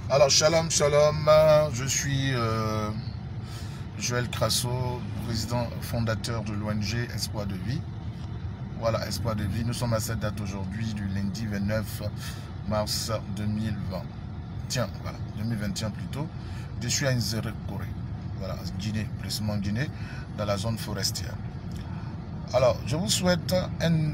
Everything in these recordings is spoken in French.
Alors, shalom, shalom, je suis Joël Crasso, président fondateur de l'ONG Espoir de Vie. Voilà, Espoir de Vie, nous sommes à cette date aujourd'hui du lundi 29 mars 2020. Tiens, voilà, 2021 plutôt. Je suis à Nzere, Corée, voilà, Guinée, précisément Guinée, dans la zone forestière. Alors, je vous souhaite une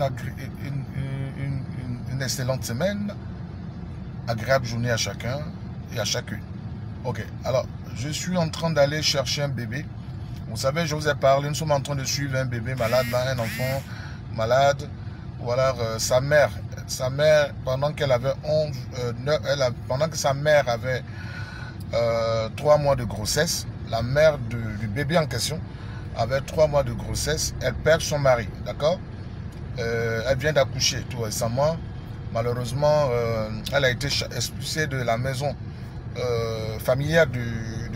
excellente semaine, agréable journée à chacun et à chacune. Ok, alors, je suis en train d'aller chercher un bébé. Vous savez, je vous ai parlé, nous sommes en train de suivre un bébé malade, un enfant malade. Ou alors sa mère, pendant qu'elle avait 11, pendant que sa mère avait 3 mois de grossesse, la mère du bébé en question avait 3 mois de grossesse, elle perd son mari, d'accord. Elle vient d'accoucher tout récemment. Malheureusement, elle a été expulsée de la maison familière du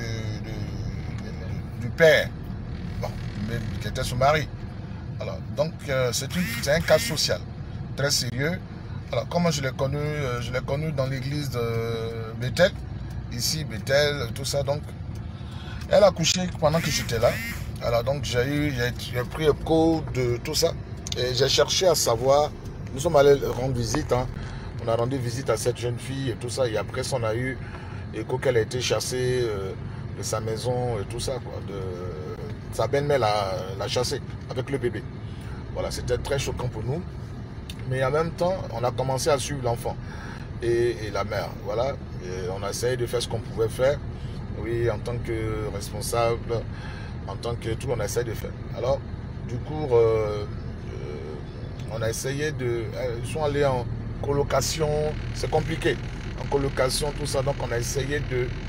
père, bon, mais qui était son mari. Alors, donc, c'est un cas social très sérieux. Alors, comment je l'ai connu dans l'église de Bethel, ici, Bethel, tout ça. Donc, elle a accouché pendant que j'étais là. Alors, donc, j'ai pris écho de tout ça. Et j'ai cherché à savoir. Nous sommes allés rendre visite. Hein. On a rendu visite à cette jeune fille et tout ça. Et après, on a eu écho qu'elle a été chassée de sa maison et tout ça. Quoi, sa belle-mère l'a chassée avec le bébé. Voilà, c'était très choquant pour nous. Mais en même temps, on a commencé à suivre l'enfant et la mère. Voilà, et on a essayé de faire ce qu'on pouvait faire. Oui, en tant que responsable, en tant que tout, on a essayé de faire. Alors, du coup, on a essayé de... Ils sont allés en colocation, c'est compliqué. En colocation, tout ça, donc on a essayé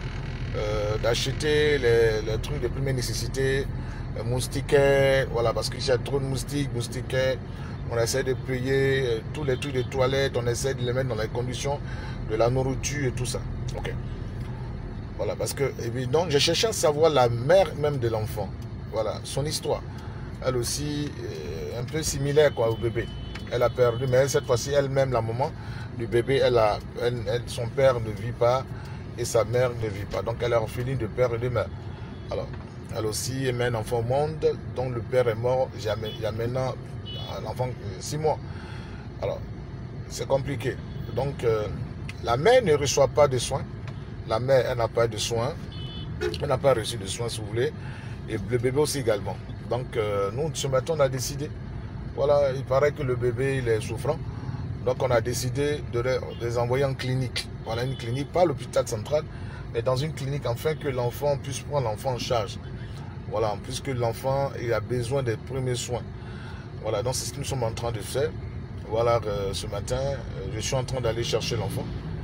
d'acheter les trucs de première nécessité, moustiquaires, voilà, parce qu'il y a trop de moustiquaires. On essaie de payer tous les trucs de toilettes, on essaie de les mettre dans les conditions de la nourriture et tout ça. Ok. Voilà, parce que, évidemment, j'ai cherché à savoir la mère même de l'enfant. Voilà, son histoire. Elle aussi, un peu similaire quoi, au bébé. Elle a perdu, mais cette fois-ci, elle-même, la maman du bébé, son père ne vit pas et sa mère ne vit pas. Donc, elle a fini de père et de mère. Alors, elle aussi met un enfant au monde, dont le père est mort il y a maintenant l'enfant 6 mois. Alors, c'est compliqué. Donc, la mère ne reçoit pas de soins. La mère, elle n'a pas de soins. Elle n'a pas reçu de soins, si vous voulez. Et le bébé aussi également. Donc, nous, ce matin, on a décidé. Voilà, il paraît que le bébé, il est souffrant. Donc, on a décidé de les envoyer en clinique. Voilà, une clinique, pas l'hôpital central, mais dans une clinique, afin que l'enfant puisse prendre l'enfant en charge. Voilà, puisque l'enfant, il a besoin des premiers soins. Voilà, donc c'est ce que nous sommes en train de faire. Voilà, ce matin, je suis en train d'aller chercher l'enfant.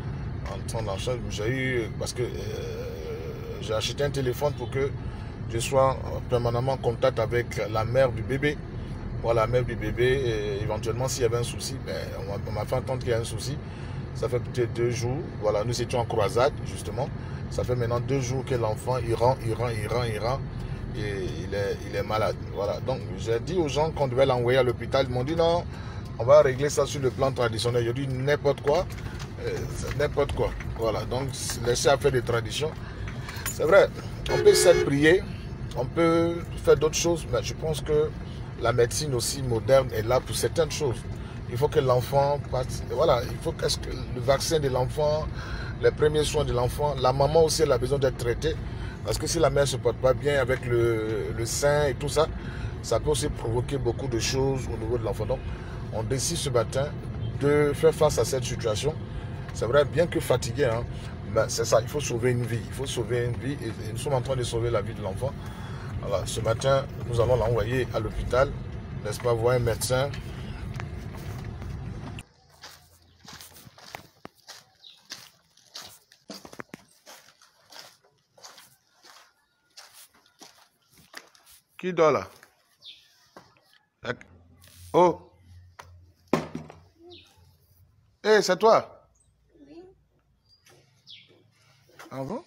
J'ai eu, parce que j'ai acheté un téléphone pour que je sois permanemment en contact avec la mère du bébé. Voilà, la mère du bébé, et éventuellement s'il y avait un souci, ben, on m'a fait entendre qu'il y a un souci. Ça fait peut-être 2 jours, voilà, nous étions en croisade justement. Ça fait maintenant 2 jours que l'enfant, il rentre, et il est malade. Voilà, donc j'ai dit aux gens qu'on devait l'envoyer à l'hôpital. Ils m'ont dit non, on va régler ça sur le plan traditionnel. J'ai dit n'importe quoi, n'importe quoi. Voilà, donc laissez à faire des traditions. C'est vrai, on peut certes prier, on peut faire d'autres choses, mais je pense que la médecine aussi moderne est là pour certaines choses. Il faut que l'enfant passe, voilà, il faut que le vaccin de l'enfant, les premiers soins de l'enfant, la maman aussi elle a besoin d'être traitée. Parce que si la mère ne se porte pas bien avec le sein et tout ça, ça peut aussi provoquer beaucoup de choses au niveau de l'enfant. Donc, on décide ce matin de faire face à cette situation. C'est vrai, bien que fatigué, hein, mais c'est ça, il faut sauver une vie. Il faut sauver une vie et nous sommes en train de sauver la vie de l'enfant. Alors, ce matin, nous allons l'envoyer à l'hôpital, n'est-ce pas, voir un médecin. Qui dort là? Oh, hé, c'est toi? Ah bon?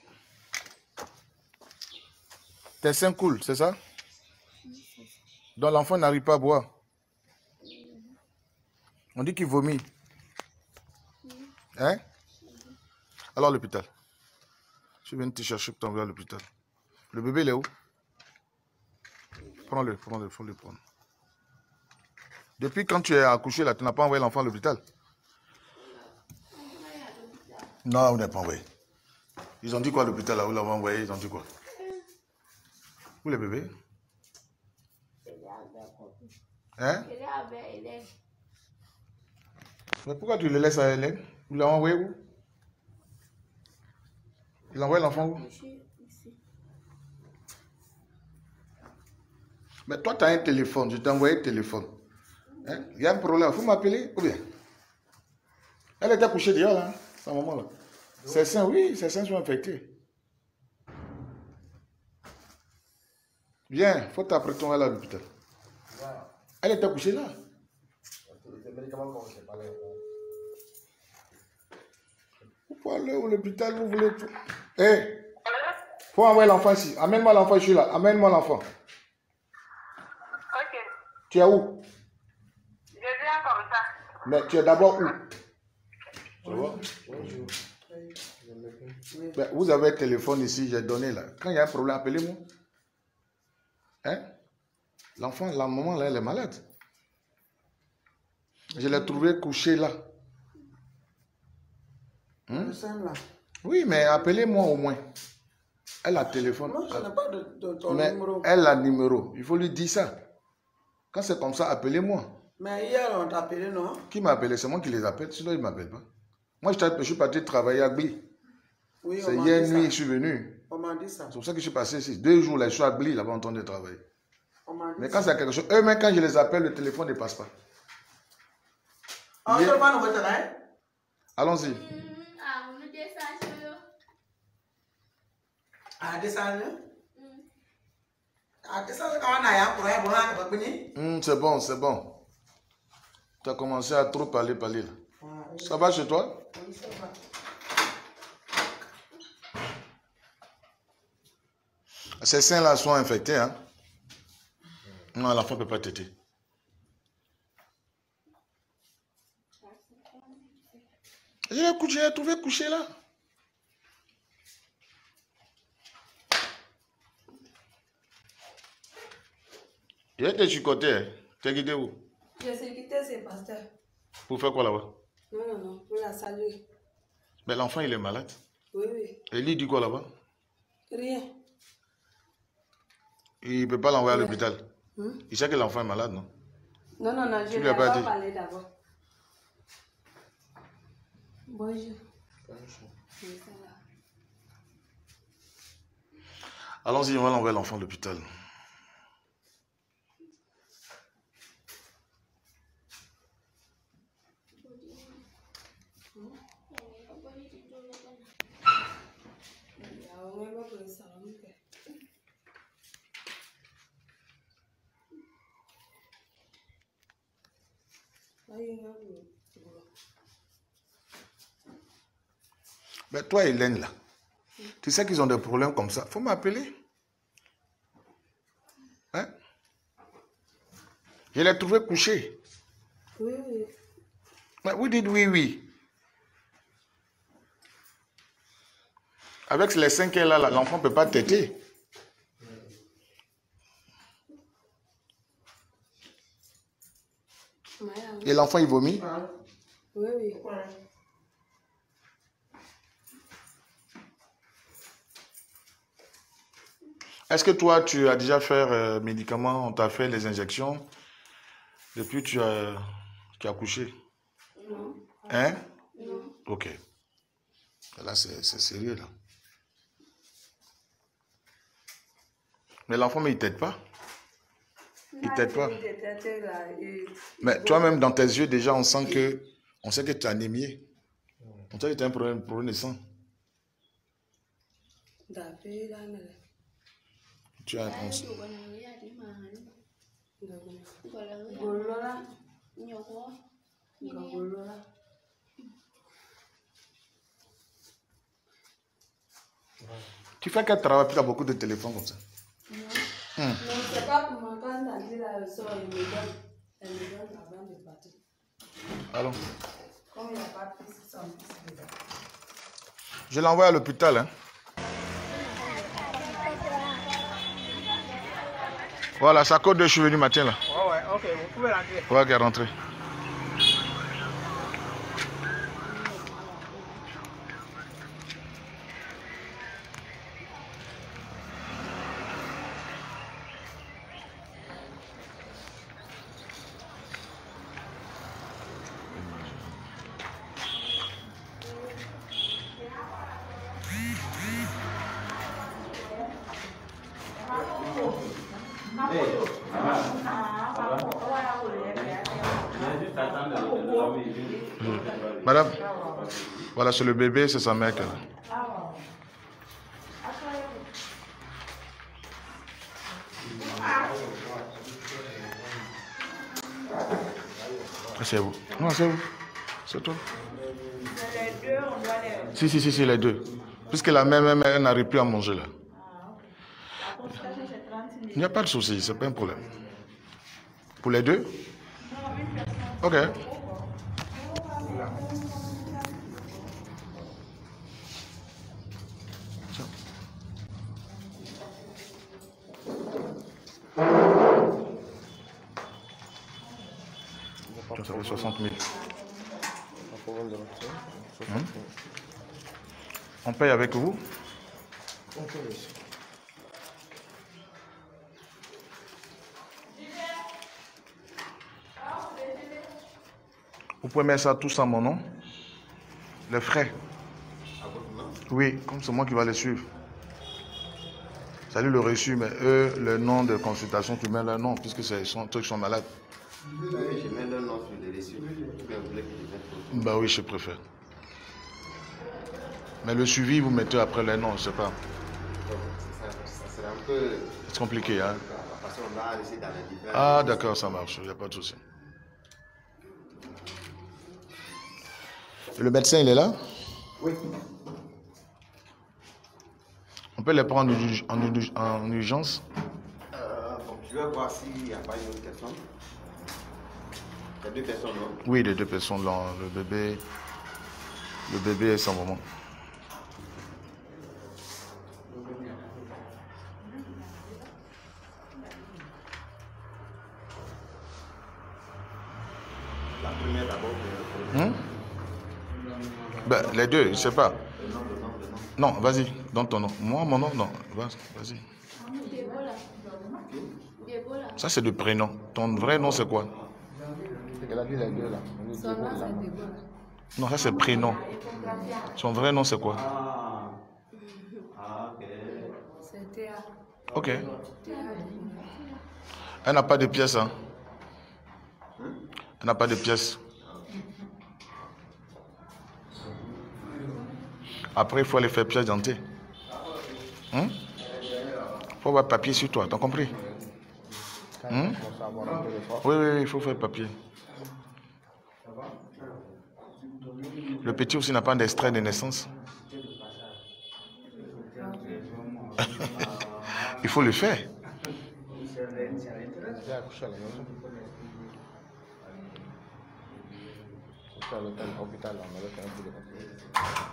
Tes seins coulent, c'est ça? Donc l'enfant n'arrive pas à boire. On dit qu'il vomit. Hein? Alors l'hôpital. Je viens de te chercher pour t'envoyer à l'hôpital. Le bébé, il est où? Prends-le, il faut le prendre. Depuis quand tu es accouché, là, tu n'as pas envoyé l'enfant à l'hôpital? Non, on n'a pas envoyé. Ils ont dit quoi à l'hôpital, là, où l'avons envoyé? Ils ont dit quoi? Où le bébé? Hein? Mais pourquoi tu le laisses à Hélène? Vous l'avez envoyé où? Il a envoyé l'enfant où? Mais toi, tu as un téléphone. Je t'ai envoyé un téléphone. Hein? Il y a un problème. Il faut m'appeler ou bien? Elle était couchée dehors, là, sa maman, là. Ses seins, oui, ses seins sont infectés. Viens, il faut t'apprêter à l'hôpital. Elle était couchée là. Vous pouvez aller à l'hôpital, vous voulez tout. Hé, faut envoyer l'enfant ici. Amène-moi l'enfant, je suis là. Amène-moi l'enfant. Ok. Tu es où? Je viens comme ça. Mais tu es d'abord où? Tu vois? Ben, vous avez un téléphone ici, j'ai donné là. Quand il y a un problème, appelez-moi. Hein? L'enfant, la maman là, elle est malade. Je l'ai trouvé couché là. Oui, mais appelez-moi au moins. Elle a téléphone. Non, je n'ai pas de mais numéro. Elle a numéro. Il faut lui dire ça. Quand c'est comme ça, appelez-moi. Mais hier, on t'a appelé, non? Qui m'a appelé? C'est moi qui les appelle. Sinon, ils ne m'appellent pas. Moi, je suis parti travailler à Gli. Oui, c'est hier nuit, je suis venu. On m'a dit ça. C'est pour ça que je suis passé ici. 2 jours, là, je suis à Gli, là-bas, en train de travailler. Mais quand ça. c'est quelque chose, eux-mêmes, quand je les appelle, le téléphone ne passe pas. Ah, Hier... pas nous retenir. Allons-y. Ah, descendre. Ah, descendre quand on a pour aller bon. C'est bon, c'est bon. Tu as commencé à trop parler là. Ça va chez toi? Oui, ça va. Ces seins-là sont infectés, hein? Non, l'enfant ne peut pas téter. J'ai trouvé couché là. Il a été chicoté, hein? Tu es guidé où? Je suis quitté, c'est pasteur. Pour faire quoi là-bas? Non, pour la saluer. Mais l'enfant, il est malade. Oui. Et lui, il dit quoi là-bas? Rien. Il ne peut pas l'envoyer à l'hôpital. Il sait que l'enfant est malade, non? Non, je ne lui ai pas parlé d'abord. Bonjour. Allons-y, on va l'envoyer l'enfant à l'hôpital. Mais toi, Hélène, là, tu sais qu'ils ont des problèmes comme ça. Il faut m'appeler. Hein? Je l'ai trouvé couché. Oui. Mais vous dites oui. Avec les 5 qu'elle a là, l'enfant ne peut pas téter. Et l'enfant, il vomit? Oui. Est-ce que toi, tu as déjà fait médicaments, on t'a fait les injections depuis que tu as accouché? Non. Hein? Non. Ok. Là, c'est sérieux, là. Mais l'enfant, mais il ne t'aide pas. Il ne t'aide pas. Mais toi-même, dans tes yeux, déjà, on sait que tu es anémié. On sait que tu as un problème de sang. Tu as un... Tu fais quel travail? Tu as beaucoup de téléphones comme ça. Non, c'est pas pour moi. Quand elle a dit la leçon, elle me donne avant de partir. Allons. Comme il n'a pas pris son fils dedans. Je l'envoie à l'hôpital, hein. Voilà, ça code de je suis venu matin là. Ouais, ouais, ok, vous pouvez rentrer. Ouais, ok, rentrer. Madame, voilà, c'est le bébé, c'est sa mère. C'est vous. Non, c'est vous. C'est toi. Les deux, on doit les... Si, les deux. Puisque la mère, elle n'arrive plus à manger là. La consultation, c'est 30 000. Il n'y a pas de souci, c'est pas un problème. Pour les deux? Ok. Ça fait 60 000. On paye avec vous? On peut aussi. Vous pouvez mettre ça tous à mon nom? Les frais? À votre nom? Oui, comme c'est moi qui va les suivre. Salut le reçu, mais eux, le nom de consultation, tu mets leur nom, puisque c'est son truc, sont malades. Oui, je mets le nom sur les reçus. Mais vous voulez que je mette votre nom? Bah oui, je préfère. Mais le suivi, vous mettez après les noms, je sais pas. Ça sera un peu... C'est compliqué, hein? Parce qu'on va laisser dans les divers... Ah, d'accord, ça marche, il n'y a pas de souci. Et le médecin, il est là? Oui. On peut les prendre en urgence? Bon, je vais voir s'il n'y a pas une autre personne. Il y a deux personnes, non? Oui, les deux personnes là, le bébé est sans maman. La première d'abord. Ben, les deux, je ne sais pas. Le nom. Non, vas-y, donne ton nom. Moi, mon nom, non. Vas-y. Ça, c'est le prénom. Ton vrai nom, c'est quoi? Elle a dit les deux là. Son nom, c'est Déborah. Non, ça, c'est prénom. Son vrai nom, c'est quoi? Ok. C'est Théa. Ok. Théa. Elle n'a pas de pièces, hein? Elle n'a pas de pièces. Après, il faut aller faire pièce dentée. Il faut avoir papier sur toi, t'as compris? Oui, il faut faire papier. Le petit aussi n'a pas d'extrait de naissance. Il faut le faire. J'ai accouché à la maison. C'est à l'hôpital, on avait fait un peu de papier.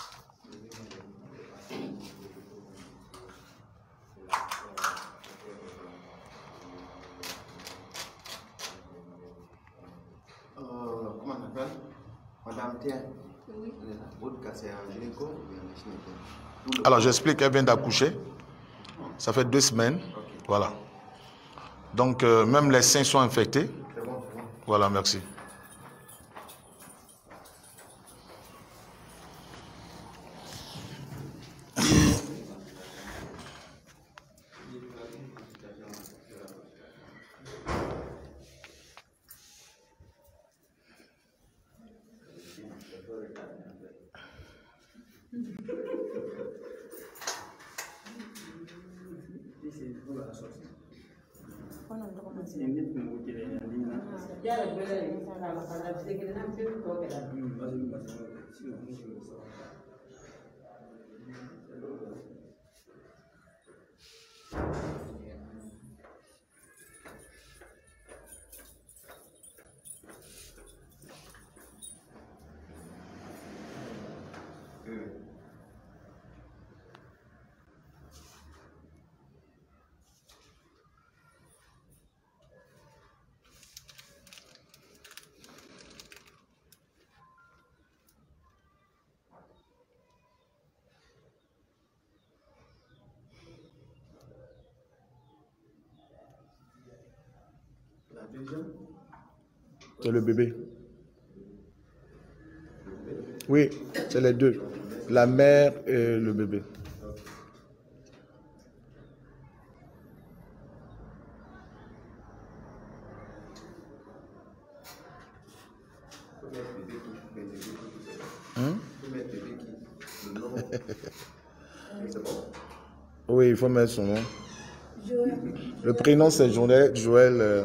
Comment on appelle? Madame Tien. Oui. Votre cas, c'est un gynéco ou bien un gynéco? Alors, j'explique, elle vient d'accoucher. Ça fait 2 semaines. Ok. Voilà. Donc, même les seins sont infectés. C'est bon. Voilà, merci. C'est le bébé. Oui, c'est les deux. La mère et le bébé. Oui, il faut mettre son nom. Le prénom c'est Joël. Joël.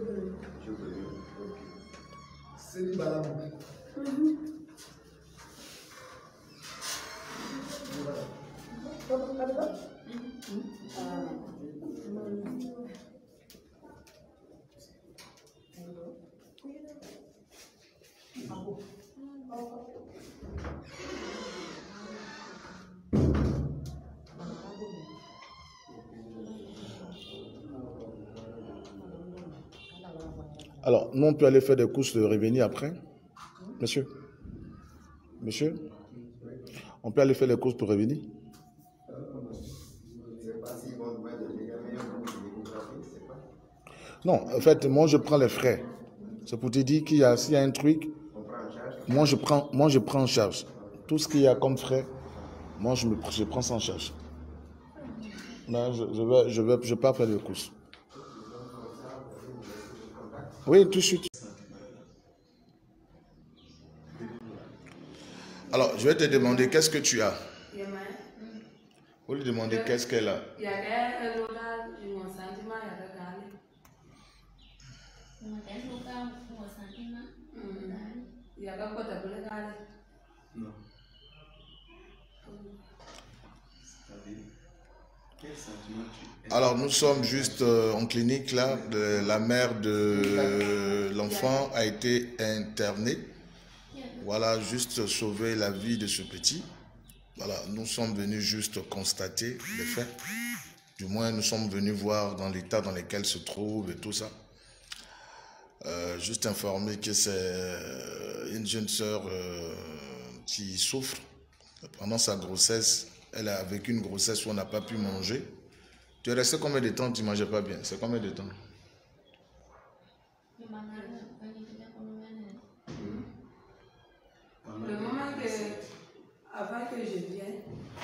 Alors, nous on peut aller faire des courses de revenir après. Monsieur, on peut aller faire les courses pour revenir. Non, en fait, moi je prends les frais. C'est pour te dire qu'il y a, s'il y a un truc, moi je prends en charge. Tout ce qu'il y a comme frais, moi je prends ça en charge. Là, je pars faire des courses. Oui, tout de suite. Alors, je vais te demander qu'est-ce que tu as. Vous lui demandez qu'est-ce qu'elle a. Alors, nous sommes juste en clinique là. La mère de l'enfant a été internée. Voilà, juste sauver la vie de ce petit. Voilà, nous sommes venus juste constater les faits. Du moins, nous sommes venus voir dans l'état dans lequel se trouve et tout ça. Juste informer que c'est une jeune sœur qui souffre. Pendant sa grossesse, elle a vécu une grossesse où on n'a pas pu manger. Tu es resté combien de temps tu ne mangeais pas bien? C'est combien de temps? Le moment avant que je vienne,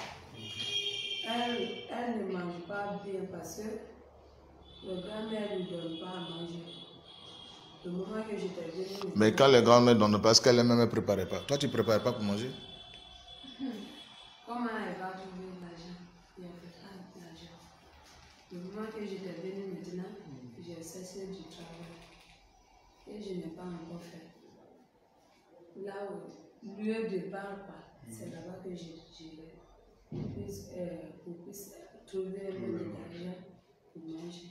elle ne mange pas bien parce que le grand-mère ne lui donne pas à manger. Le moment que j'étais venue... Mais quand les grand-mères ne donnent pas, parce qu'elle-même ne préparait pas. Toi, tu ne préparais pas pour manger? Comment elle va trouver l'argent? Il n'y avait pas d'argent. Le moment que j'étais venue maintenant, j'ai cessé du travail. Et je n'ai pas encore fait. Là où, lieu de départ, c'est là-bas que j'irai. Pour trouver un peu d'argent pour manger.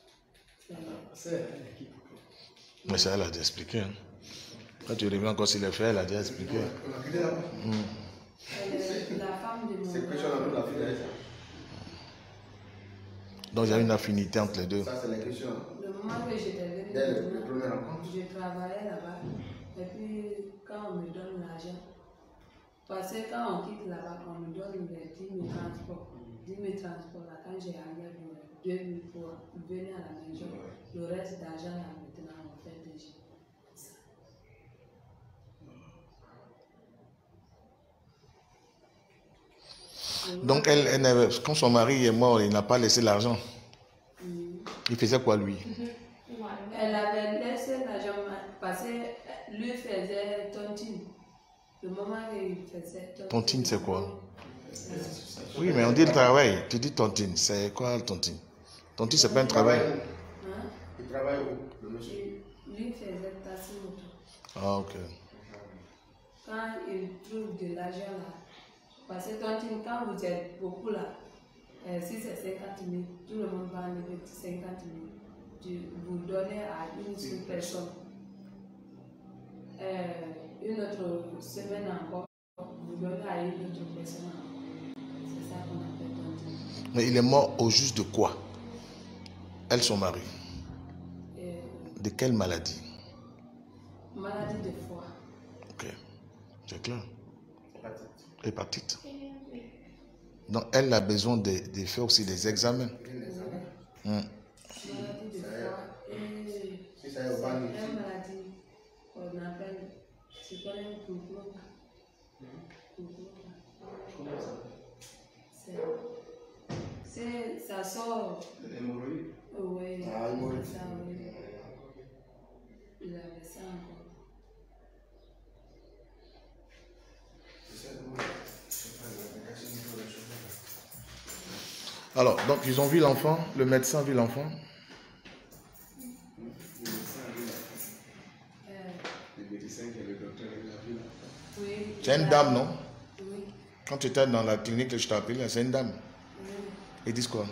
Mais ça, elle a déjà expliqué. Hein. Quand tu reviens encore sur les faits, elle a déjà expliqué. La femme de mon frère. Donc il y a une affinité entre les deux. Ça, c'est la question. Le moment que j'étais venue, je travaillais là-bas. Et puis, quand on me donne l'argent, parce que quand on quitte là-bas, on me donne les 10 000 transports. 10 000 transports, là, quand j'ai arrivé, 2 000 pour venir à la maison. Le reste d'argent, là, maintenant, on fait déjà. Donc, quand son mari est mort, il n'a pas laissé l'argent. Il faisait quoi, lui? Elle avait laissé l'argent parce que lui faisait tontine. Le moment qu'il faisait tontine. Tontine, c'est quoi? Oui, mais on dit le travail. Tu dis tontine. C'est quoi le tontine? Tontine, c'est pas un travail. Il travaille où, le monsieur? Lui faisait tasser moto. Ah, ok. Quand il trouve de l'argent là, parce que tontine, quand vous êtes beaucoup là, si c'est 50 000, tout le monde va enlever 50 000. Vous donnez à une seule personne. Une autre semaine encore, vous donnez à une autre personne encore. C'est ça qu'on appelle tontine. Mais il est mort au juste de quoi? Elle, son mari. De quelle maladie? Maladie de foie. Ok, c'est clair. Hépatite. Donc elle a besoin de faire aussi des examens. Maladie de foie et c'est une maladie ça sort. L'hémorroïde. Oui. Ah, l'hémorroïde. Ça, oui. Il avait ça encore. Alors, donc ils ont vu l'enfant, le médecin a vu l'enfant. Oui. C'est une dame, non? Oui. Quand tu étais dans la clinique, je t'ai appelé, c'est une dame. Oui. Ils disent quoi?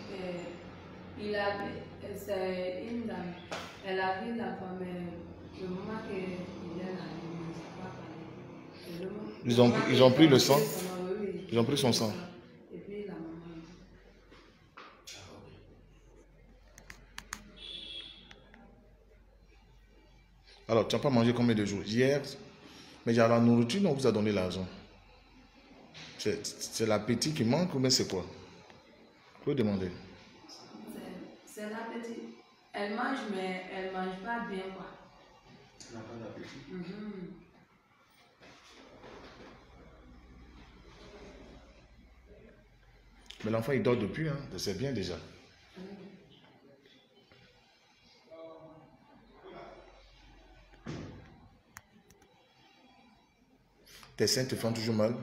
C'est une dame. Elle a vu l'enfant, mais le moment qu'il vient là, il ne s'est pas parlé. Ils ont pris le sang. Ils ont pris son sang. Et puis la maman. Alors, tu n'as pas mangé combien de jours? Hier, mais il y a la nourriture, on vous a donné l'argent. C'est l'appétit qui manque ou bien c'est quoi? Vous pouvez demander. C'est l'appétit. Elle mange, mais elle ne mange pas bien, quoi. Elle n'a pas d'appétit. Mais l'enfant, il dort depuis, hein. C'est bien déjà. Tes seins te font toujours mal?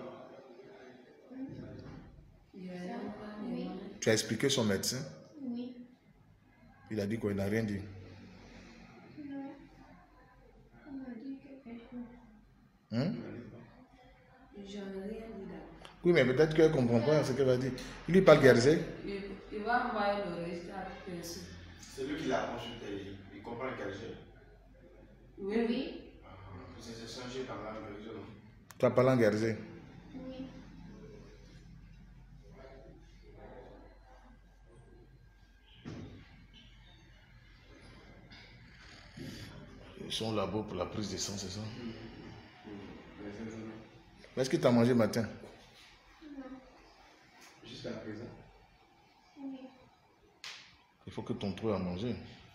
Tu as expliqué son médecin? Oui. Il a dit quoi? Il n'a rien dit. Non. On m'a dit quelque chose. Hein? J'en ai rien dit là. Oui, mais peut-être qu'elle ne comprend pas ce qu'elle va dire. Il lui parle guerrier. Il va envoyer le résultat perçu. C'est lui qui l'a consulté, il comprend le calcul. Oui, oui. C'est changé par la religion. Tu as parlé en guerrier. Oui. Ils sont là-bas pour la prise de sang, c'est ça? Mais est-ce que tu as mangé matin? Non. Jusqu'à présent. Oui. Il faut que ton trou a mangé.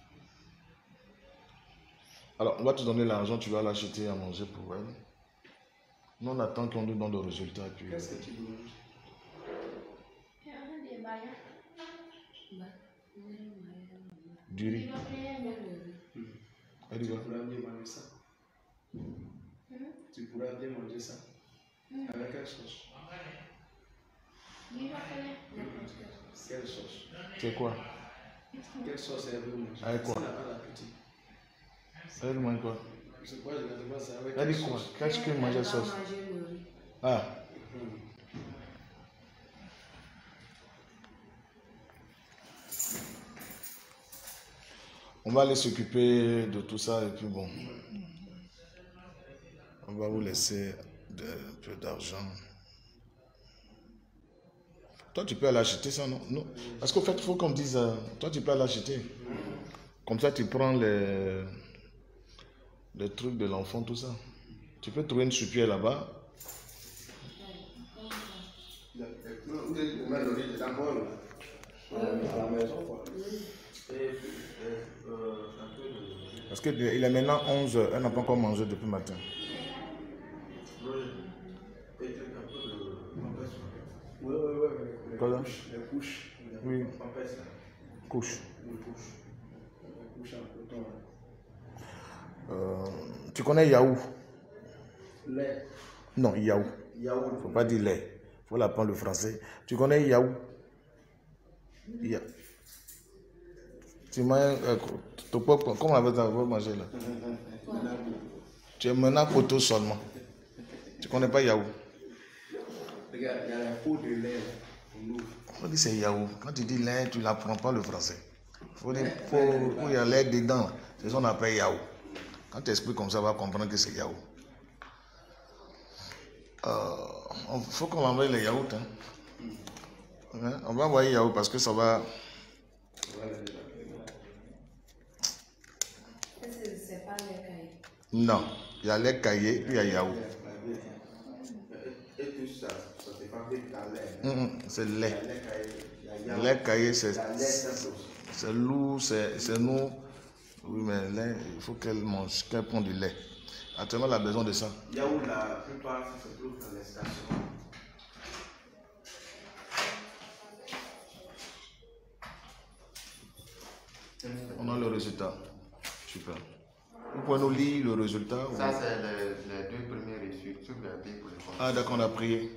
Alors, on va te donner l'argent, tu vas l'acheter à manger pour elle. Nous, on attend qu'on nous donne le résultat. Puis... Qu'est-ce que tu manges? Il y a des bails. Du riz. Elle dit Tu quoi? pourras bien manger ça. Tu pourras bien manger ça. Avec quelle sauce? Quelle sauce? C'est quoi? Quelle sauce elle veut manger? Avec quoi? Elle n'a pas d'appétit. Elle mange quoi? C'est quoi exactement ça? Avec Elle quelle dit quoi? sauce? Qu'est-ce que mange la sauce? Ah. On va aller s'occuper de tout ça et puis bon. On va vous laisser un peu d'argent. Toi, tu peux aller acheter ça, non? Non. Parce qu'au fait, il faut qu'on dise, toi, tu peux aller acheter. Comme ça, tu prends les trucs de l'enfant, tout ça. Tu peux trouver une soupière là-bas. Parce qu'il est maintenant 11 h, elle n'a pas encore mangé depuis le matin. Quoi ça? Les couches. Oui. Couche. Tu connais Yahoo? Lait. Non, Yahoo. Yahoo. Il ne faut pas dire lait. Il faut l'apprendre le français. Tu connais Yahoo? Tu manges. Comment on appelle ça? On va manger là. Tu es maintenant poteau seulement. Tu connais pas Yahoo? Regarde, il y a la peau de lait. On dit c'est Yahoo. Quand tu dis lait, tu n'apprends pas le français. Il faut dire il y a lait dedans. C'est ce qu'on appelle Yahoo. Quand tu expliques comme ça, on va comprendre que c'est Yahoo. Il faut qu'on envoie les yaourts. Hein? On va envoyer Yahoo parce que ça va. C'est pas les cahiers. Non, il y a les cahiers, puis il y a Yahoo. Et tout ça, ça se fabrique dans l'air. C'est lait. Les Les cahiers, c'est lourd, c'est nous. Oui, mais lait, il faut qu'elle mange, qu'elle prenne du lait. Actuellement, elle a besoin de ça. Yahoo, la plupart, ça se trouve dans les stations. résultat. Super. Vous pouvez nous lire le résultat? Ça, c'est les deux premiers reçus. Tout bien pour les Ah, d'accord, on a prié.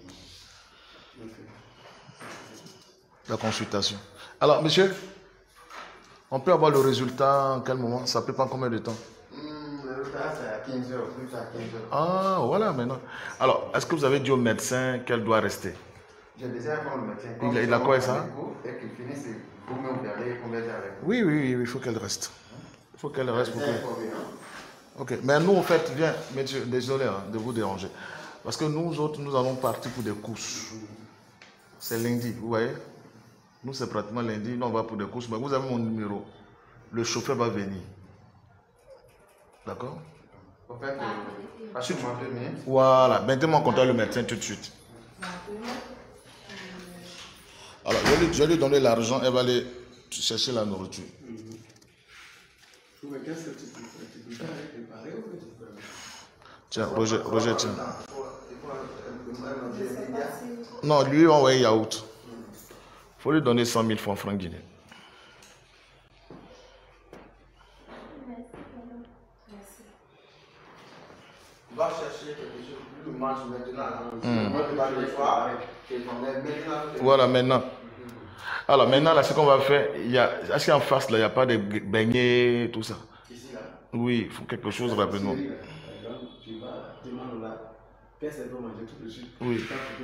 La consultation. Alors, monsieur, on peut avoir le résultat en quel moment? Ça peut prendre combien de temps? Le résultat, c'est à 15 heures, plus à 15 heures. Ah, voilà, maintenant. Alors, est-ce que vous avez dit au médecin qu'elle doit rester? J'ai déjà informé le médecin. Il a quoi, ça? Et qu'il finisse, vous me regardez et converser avec vous. Oui, il faut qu'elle reste. Il faut qu'elle reste pour que... Ok, mais nous, en fait, viens, monsieur, désolé de vous déranger. Parce que nous autres, nous allons partir pour des courses. C'est lundi, vous voyez? Nous, c'est pratiquement lundi, nous, on va pour des courses. Mais vous avez mon numéro. Le chauffeur va venir. D'accord? En fait, passez-moi 2 minutes. Voilà, mettez-moi en contact le médecin tout de suite. Alors, je vais lui donner l'argent, elle va aller chercher la nourriture. Mais qu'est-ce que tu peux faire préparer ou tu peux... Tiens, Roger, tiens. Non, lui, on va yaourt. Il faut lui donner 100 000 francs guinéens. Va chercher quelque chose, lui mange maintenant. Voilà, maintenant. Alors, maintenant, là, ce qu'on va faire, est-ce qu'en face, là, il n'y a pas de beignets, tout ça? Ici, là. Oui, il faut quelque chose rapidement. Tu vas, demande là. Personne ne peut manger tout de suite. Oui.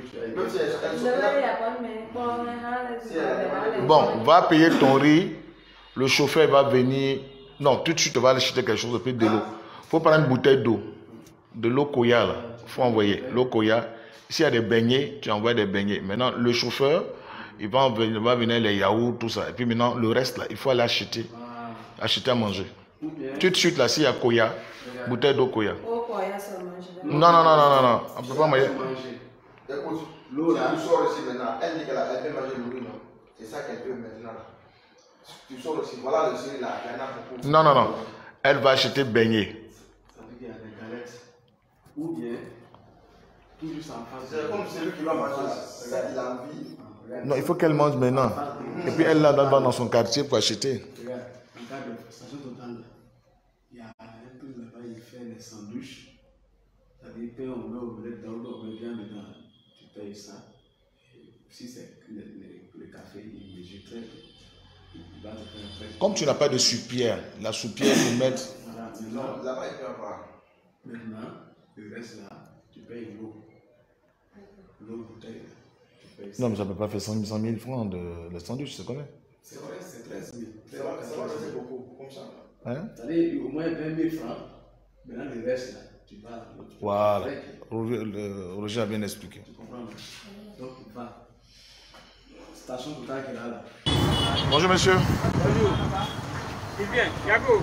Bon, Bon, va payer ton riz. Le chauffeur va venir. Non, tout de suite, tu vas aller acheter quelque chose, puis de l'eau. Il faut prendre une bouteille d'eau. De l'eau Koya, là. Il faut envoyer l'eau Koya. S'il y a des beignets, tu envoies des beignets. Maintenant, le chauffeur, il va venir les yaourts, tout ça. Et puis maintenant, le reste, là, il faut aller acheter. Acheter à manger. Tout de suite, là, s'il y a Koya, bouteille d'eau Koya. Non, on ne peut pas manger. Écoute, l'eau là, tu sors ici maintenant. Elle dit qu'elle peut manger le riz, non? C'est ça qu'elle peut maintenant. Tu sors aussi, voilà le riz là. Il y en a beaucoup. Non. Elle va acheter beignets. Ça veut dire qu'il y a des galettes. Ou bien, tout juste en face. C'est comme celui qui va manger là. Ça, il a envie. Non, il faut qu'elle mange maintenant. Et puis elle là, va dans son quartier pour acheter. Regarde, en cas de station totale, il y a un truc là-bas, il fait des sandwichs. C'est-à-dire que on met au bled, on met bien dedans. Tu payes ça. Et si c'est le café, il jeterait. Il va te faire un prêt. Comme tu n'as pas de soupière, la soupière, il faut mettre. Voilà, Non, là-bas, il peut avoir. maintenant, le reste là, tu payes l'eau. L'eau bouteille. Tu payes ça. Non, mais ça ne peut pas faire 100 000 francs de sandwich, c'est combien? C'est vrai, c'est 13 000. C'est vrai, c'est beaucoup. Comme ça. Hein? C'est-à-dire au moins 20 000 francs. Maintenant, le reste là, tu vas. Voilà. Roger a bien expliqué. Tu comprends? Donc, va. Station totale qui est là. Bonjour, monsieur. Bonjour. Il vient, Yago.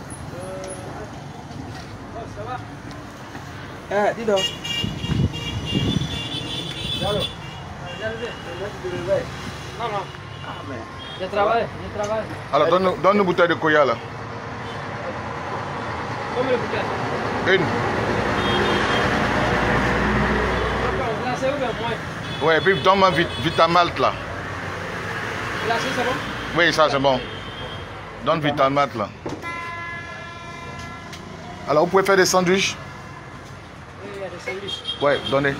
Ça va? Dis donc. Allô? Non. Ah, mais. Je travaille. Alors, donne une bouteille de Koya là. Combien de bouteilles? Une. Là, c'est où le moins? Ouais, et puis donne-moi Vitamalt là. Là, c'est bon? Oui, ça c'est bon. Donne Vitamalt là. Alors, vous pouvez faire des sandwichs? Oui, il y a des sandwichs. Ouais, donnez.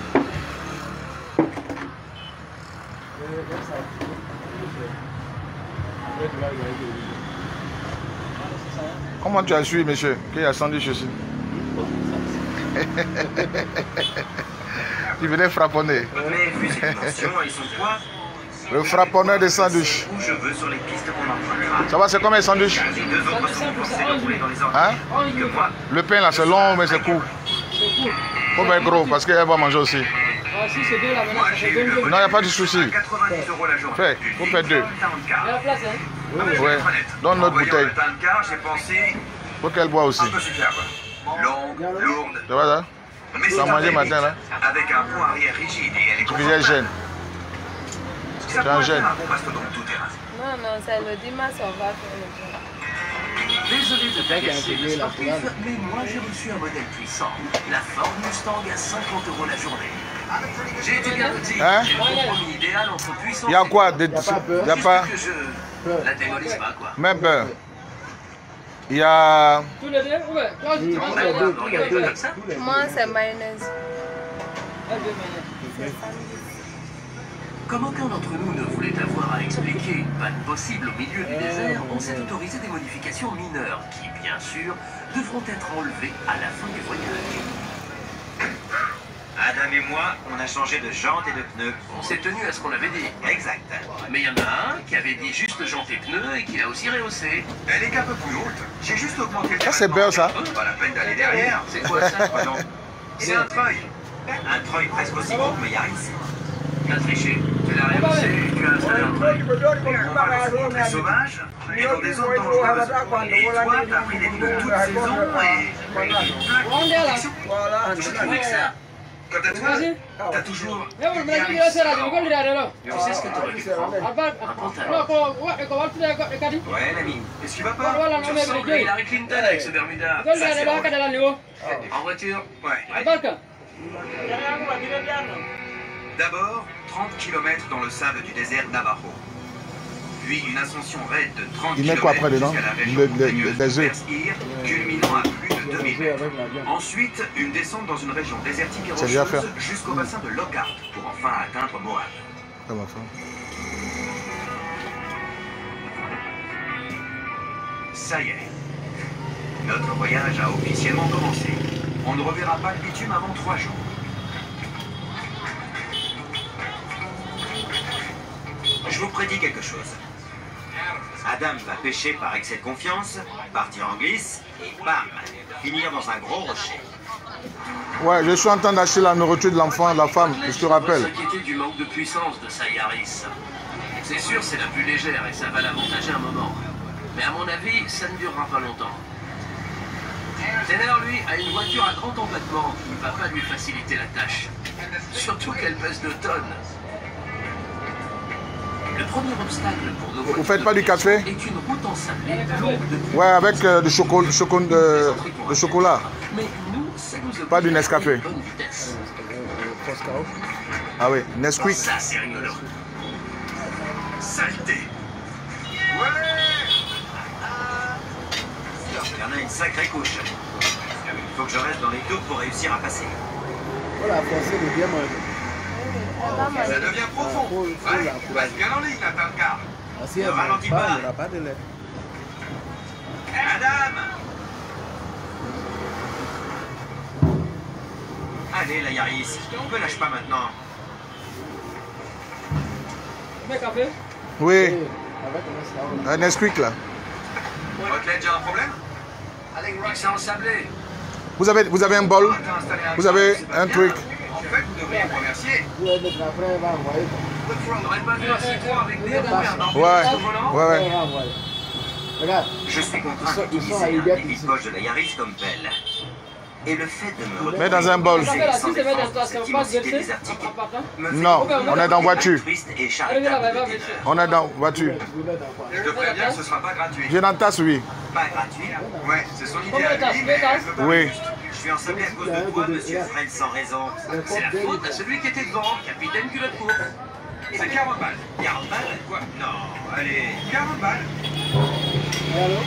Comment tu as su, monsieur, qu'il y a sandwich ici? Tu venais frapponner. Mais vu ses dimensions et son poids, Le frapponneur de sandwich. où je veux sur les pistes qu'on empruntera. Ça va, c'est combien de sandwich? Les deux autres sont pensés de rouler dans les ordres. Hein? Que moi, Le pain là, c'est long, mais c'est court. C'est court. Faut pas être gros, parce qu'elle va manger aussi. Ah, si c'est deux là, maintenant, ça fait 22. Non, il n'y a pas de souci. 90 € la journée. Fais, faut faire deux. Il y a la place, hein? Ouais. Donne notre bouteille. Le temps de car, j'ai pensé Faut qu'elle boit aussi. un peu superbe. Longue, lourde, Tu vois ça? mais Ça a mangé matin là? avec un pont arrière rigide et elle est Tu faisais gêne. Ça tu es un pourrait jeune. faire un bon mastodonte tout terrain. Non, c'est le dimanche, on va faire le jour. Désolé de t'agacer le sportif, mais moi j'ai reçu un modèle puissant. La Ford Mustang à 50 € la journée. J'ai été bien petit. Hein? J'ai le compromis idéal entre puissance Il y a quoi? et Il n'y a pas que je la démolisse pas, quoi. même beurre. Il y a... Tous les deux, ouais. Toi, tu manges les deux. Comme ça? Moi, c'est mayonnaise. Comme aucun d'entre nous ne voulait avoir à expliquer une panne possible au milieu du désert, on s'est autorisé des modifications mineures qui, bien sûr, devront être enlevées à la fin du voyage. Adam et moi, on a changé de jantes et de pneus. On s'est tenu à ce qu'on avait dit. Exact. Mais il y en a un qui avait dit juste jantes et pneus et qui l'a aussi rehaussé. Elle est qu'un peu plus haute. J'ai juste augmenté le Ça, c'est beurre, ça. Pas la peine d'aller derrière. C'est quoi ça? Non. C'est un treuil. Un treuil presque aussi gros que mes Yaris. Tu as triché. Tu l'as rehaussé et tu as installé un treuil. On va le fond très sauvage et dans des zones dangereuses. Et toi, t'as pris des pneus toute saison et... Je trouvais que ça... Quand t'as toujours... Tu sais ce que t'aurais dû prendre? Un pantalon. Ouais, l'ami. Qu'est-ce qui va pas? Tu ressembles à Hillary Clinton avec ce Bermuda. Ça, c'est vrai. En voiture? Ouais. D'abord, 30 km dans le sable du désert Navajo. Puis une ascension raide de 30 Il met quoi après km dedans? jusqu'à la région montagneuse Des de œufs. Perse-Ir, culminant à plus de 2000 mètres. Ensuite, une descente dans une région désertique et C'est bien fait. rocheuse jusqu'au bassin de Lockhart pour enfin atteindre Moab. Ça va faire. Ça y est. Notre voyage a officiellement commencé. On ne reverra pas le bitume avant 3 jours. Je vous prédis quelque chose. Adam va pêcher par excès de confiance, partir en glisse et bam, finir dans un gros rocher. Ouais, je suis en train d'acheter la nourriture de l'enfant, de la femme, je te rappelle. S'inquiéter du manque de puissance de sa Yaris. C'est sûr, c'est la plus légère et ça va l'avantager un moment. Mais à mon avis, ça ne durera pas longtemps. Tanner, lui, a une voiture à grand empattement qui ne va pas lui faciliter la tâche. Surtout qu'elle pèse 2 tonnes. Le premier obstacle pour nos Vous faites pas du café? est une route ensablée longue de... Ouais, avec du chocolat. Mais nous, ça nous oblige Pas du à Nescafé. une bonne vitesse. Ah oui, Nesquik. Ça, c'est rigolo. Saleté. Ouais. Il y en a une sacrée couche. Il faut que je reste dans les tours pour réussir à passer. Voilà, français de bien manger. Ça devient profond. Ouais, passe bien en ligne là, t'as le quart. Así Ne ralentis pas. il n'y aura pas de lait. Adam! Allez, la Yaris, on me lâche pas maintenant. café? Oui, Avec un un Nesquik là. Rotelette, j'ai un problème? C'est ensablé. Vous avez un bol? T'as installé un Vous avez un truc? En fait, vous devriez me remercier. Vous allez mettre après, il va envoyer. On n'aurait pas vu un citron avec des roues et un barbecue Ouais, au volant? ouais. Il va envoyer. Regarde, Je suis contraint Ils sont d'utiliser à un Huguette débit ici. de poche de la Yaris comme pelle. Et le fait de me Mets dans un bol. Ça fait la sans suite, c'est défense mettre dans cette ta place immensité de désertique en partant. me fait Non, on est dans voiture. triste et Allez, viens charitable là, de va, Tanner. monsieur. On est dans voiture. tu veux mettre dans quoi? Je te préviens, ce sera pas gratuit. J'ai dans tasse, oui. Pas gratuit. Ouais, c'est son idée Combien à de tasses? lui, mais Deux tasses? elle veut pas Oui. juste. Je suis ensablé à cause de toi, monsieur Fred, sans raison. C'est la faute à celui qui était devant, capitaine culotte courte. C'est 40 balles. 40 balles? Quoi? Non, allez, 40 balles. Allô?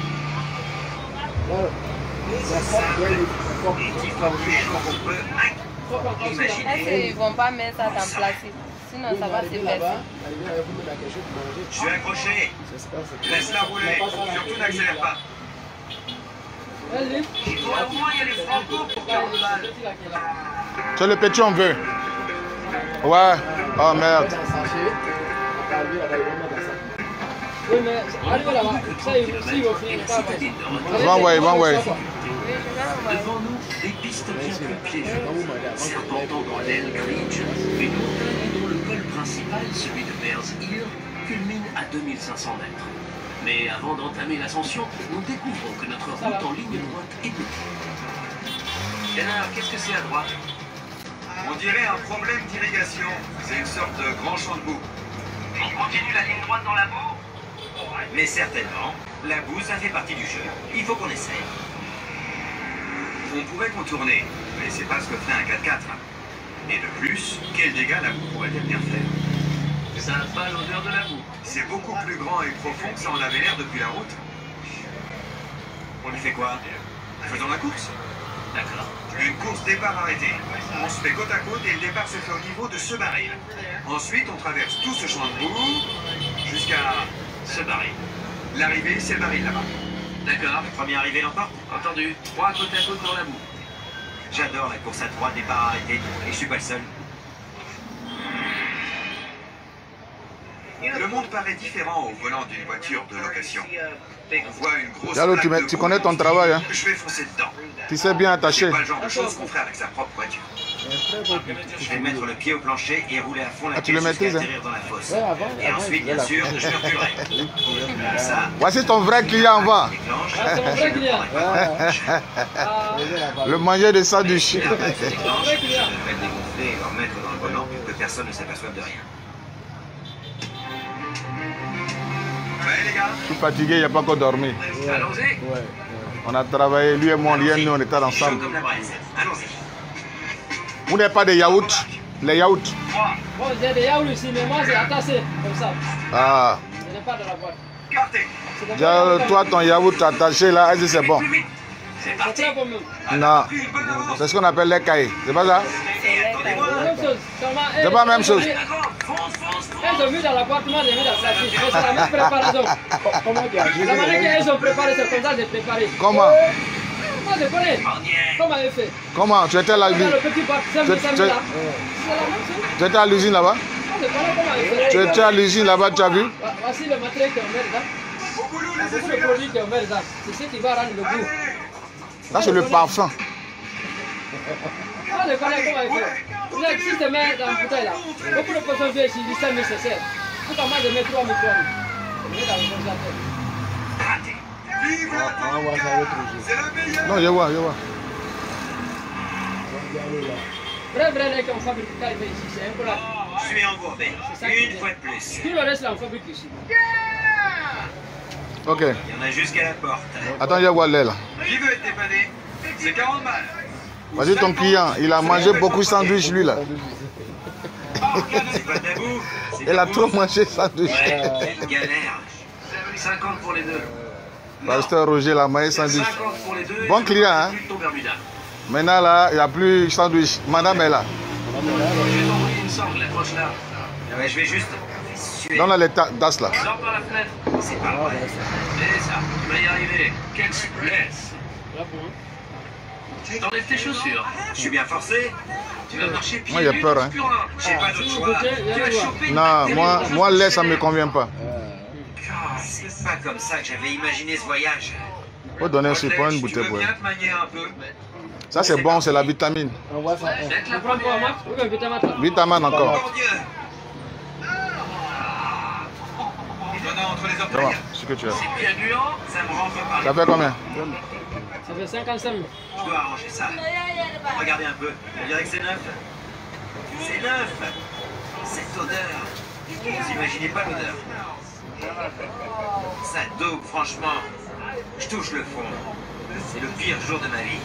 Allô? Et qui faut plus qu'on peut imaginer. Est-ce qu'ils vont pas mettre ça dans place? Sinon, ça va se faire. Je suis accroché. Laisse-la rouler. Surtout n'accélère pas. Vas-y. Au moins, il y a les francs pour 40 balles. C'est le petit on veut. Ouais. Oh merde. Oui, mais arrive là-bas. Ça, il va finir pas. One way, one way. Devant nous, des pistes bien plus piégeuses, serpentant dans l'aile Ridge, une montagne dont le col principal, celui de Bears Ear, culmine à 2500 mètres. Mais avant d'entamer l'ascension, nous découvrons que notre route en ligne droite est bloquée. Et alors, qu'est-ce que c'est à droite? On dirait un problème d'irrigation. C'est une sorte de grand champ de boue. On continue la ligne droite dans la boue? Mais certainement, la boue, ça fait partie du jeu. Il faut qu'on essaye. On pourrait contourner, mais c'est pas ce que ferait un 4x4. Et de plus, quel dégât la boue pourrait-elle bien faire? Ça n'a pas l'odeur de la boue. C'est beaucoup plus grand et profond que ça en avait l'air depuis la route. On y fait quoi? Faisons la course. D'accord. Une course départ arrêté. On se fait côte à côte et le départ se fait au niveau de ce baril. Ensuite, on traverse tout ce champ de boue jusqu'à ce baril. L'arrivée, c'est le baril là-bas. D'accord. Le premier arrivé l'emporte. Entendu. 3 côte à côte dans la boue. J'adore la course à 3 départ arrêté et je suis pas le seul. Le monde paraît différent au volant d'une voiture de location. On voit une grosse Diallo, plaque de tu connais ton boue. travail, hein? Je vais foncer dedans. Tu sais bien attacher. C'est pas le genre de choses qu'on fait avec sa propre voiture. Je vais mettre le pied au plancher et rouler à fond la tu le caisse jusqu'à maîtrises, hein? atterrir dans la fosse. Et ensuite, bien sûr, je reculerai. Comme ça, Voici ton vrai client, va. déclenche. C'est mon vrai client. Le manger de sandwich. Et après, je déclenche, je devrais le dégonfler et le remettre dans le volant pour que personne ne s'aperçoive de rien. Ouais, les gars, Je suis fatigué, il n'y a pas encore dormi. allons-y. On a travaillé, lui et moi, nous on était Chaud ensemble. comme la braise. Allons-y. Vous n'avez pas de yaourt? Les yaourts? Bon, j'ai des yaourts ici, mais moi, c'est attaché, comme ça. Ah. Je n'ai pas de la boîte. Partez. Diallo, toi, ton yaourt attaché là, est-ce que c'est bon? Plus vite. C'est C'est parti. très bon même. Non. Une bonne avance. C'est ce qu'on appelle les cailles. C'est pas ça? Et attendez-moi. La même chose. Seulement, C'est pas la même chose. D'accord, fonce. elles ont mis dans la boîte, moi, j'ai mis dans la plastique. Mais c'est la même préparation. Comment tu as La manière qu'elles ont préparé, c'est comme ça que j'ai préparé. Comment? Moi, je connais. On y est. Comment elle fait? Comment? Tu étais là, Dans le petit boîte, c'est Tu- là. tu- C'est la même chose. tu étais à l'usine là-bas? Moi, je connais comment elle fait. Tu étais à l'usine là-bas, tu as vu? Voici le matériel qu'on met dedans. Au boulot, Il y a les beaucoup de essuie-glaces. produits qu'on met dedans. C'est ce qui va rendre le goût. Là, c'est le parfum. Moi, je connais comment elle fait. Vous savez, si je mets dans une bouteille là, beaucoup de personnes viennent ici, ils disent nécessaire. Tout comme moi, je mets 3 microbes. Je mets dans le congélateur. Raté. Vive la On va voir ça l'autre jour. C'est la meilleure. Non, je vois. Vrai, là, qu'on fabrique quand il fait ici, c'est un peu là. Je suis embourbé. Une fois de plus. Tout le reste, là, on fabrique ici. Ok. Il y en a jusqu'à la porte. Attends, je vois l'aile là. Qui veut être dépanné? C'est 40 balles. Vas-y, ton client, il a mangé beaucoup de sandwich lui là. C'est pas tabou. C'est Il a tabou. trop mangé de sandwich. Ouais, c'est une galère. 50 pour les deux. Pasteur Roger, il a mangé sandwich. 50 pour les deux. Bon client, hein? Plus de ton Bermuda. Maintenant là, il n'y a plus de sandwich. Madame est là. Je vais t'envoyer une sangle, accroche-la. Ouais, je vais juste suer. Donne-la les tasses là. Sors par la fenêtre. C'est pas vrai. C'est ça. Tu vas y arriver. Quelle souplesse. T'enlèves tes chaussures. Je suis bien forcé. Tu vas marcher pieds Moi, j'ai nus peur, dans ce hein. purin. J'ai pas d'autre choix. Tu vas choper une Non, bactérie. moi lait, ça ne me convient pas. Ah, c'est pas comme ça que j'avais imaginé ce voyage. Faut donner aussi pour une Tu bouteille. veux Ouais. bien te manier un peu? Ça c'est bon, c'est la vitamine. On voit ça. Jette la Tu prends quoi, première. Max? Oui, vite, Max. Vitamine Oh encore. mon Dieu! Donnant entre les Ça va, orteils. ce que tu as. C'est bien gluant, ça me rentre par les Ça fait combien? Ça fait 55 000. Je dois arranger ça. Regardez un peu, on dirait que c'est neuf. C'est neuf. Cette odeur. Vous imaginez pas l'odeur. Ça dope, franchement. Je touche le fond. C'est le pire jour de ma vie.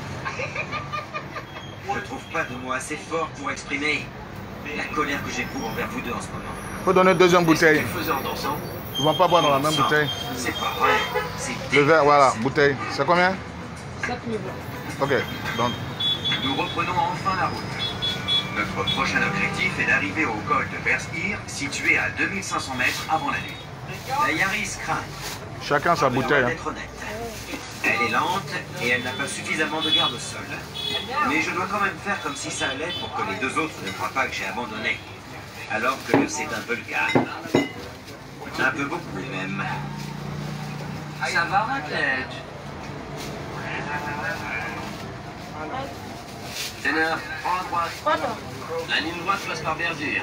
Je trouve pas de mots assez forts pour exprimer la colère que j'éprouve envers vous deux en ce moment. Faut donner une deuxième bouteille. Tu le faisais en dansant? Ils ne vont pas boire dans la même Sang. bouteille. C'est pas vrai. C'est Le verre, voilà, dégueulasse. bouteille. C'est combien? 7 000 francs. Ok, donc Nous reprenons enfin la route. Notre prochain objectif est d'arriver au col de Berzir, situé à 2500 mètres avant la nuit. La Yaris craint. chacun sa Mais on bouteille. va Hein. être honnête. Elle est lente et elle n'a pas suffisamment de garde au sol. Mais je dois quand même faire comme si ça allait pour que les deux autres ne croient pas que j'ai abandonné. Alors que c'est un peu le cas. Un peu beaucoup même. Ça va ma tête. Ténor, prends à droite. La ligne droite passe par Berzir.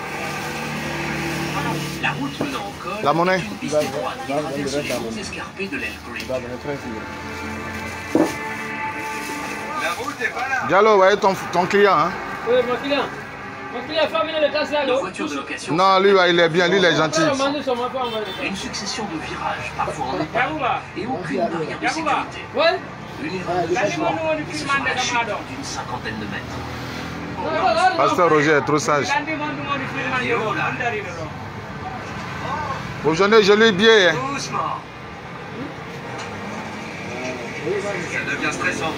La route menant au col La monnaie. est une piste étroite qui traverse les routes escarpées de l'El Creek. Tu vas donner 13 000. La route est pas là. Diallo, voyez ton client. Hein. Oui, mon client. Mon client a fermé le tasse là, Nos là. voitures de location. Non, lui, il est bien, lui, il est gentil. On mange sur ma femme, on va le faire. Une succession de virages, parfois en épingle, et aucune barrière de sécurité. Ouais. Une erreur de jugement, et ce sera la chute d'une cinquantaine de mètres. Pasteur Roger est trop sage. Et oh là, Aujourd'hui, je lui bien. Hein. doucement. Ça devient stressant.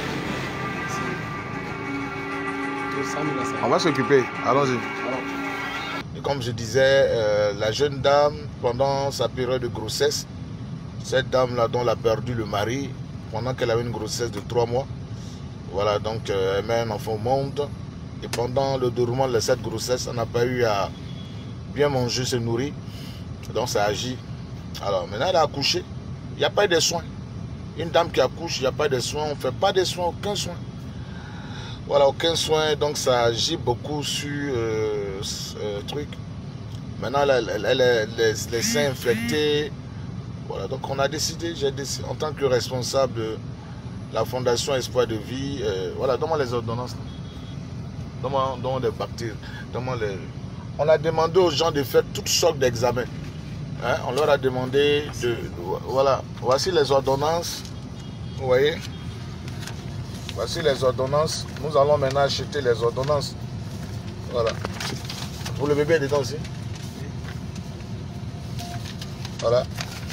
On va s'occuper, allons-y. Et comme je disais, la jeune dame, pendant sa période de grossesse, cette dame-là dont elle a perdu le mari, pendant qu'elle avait une grossesse de 3 mois, voilà, donc elle met un enfant au monde. Et pendant le déroulement de cette grossesse, on n'a pas eu à bien manger, se nourrir. Donc ça agit. Alors maintenant elle a accouché, il n'y a pas de soins. Une dame qui accouche, il n'y a pas de soins, on ne fait pas de soins, aucun soin. Voilà, aucun soin, donc ça agit beaucoup sur truc. Maintenant elle a les seins infectés. Voilà, donc on a décidé, j'ai décidé, en tant que responsable de la Fondation Espoir de Vie, voilà, donne-moi les ordonnances. Donne-moi les bactéries. On a demandé aux gens de faire toutes sortes d'examens. Hein, on leur a demandé de... Voilà, voici les ordonnances. Vous voyez? Voici les ordonnances. Nous allons maintenant acheter les ordonnances. Voilà. Pour le bébé dedans aussi. Voilà.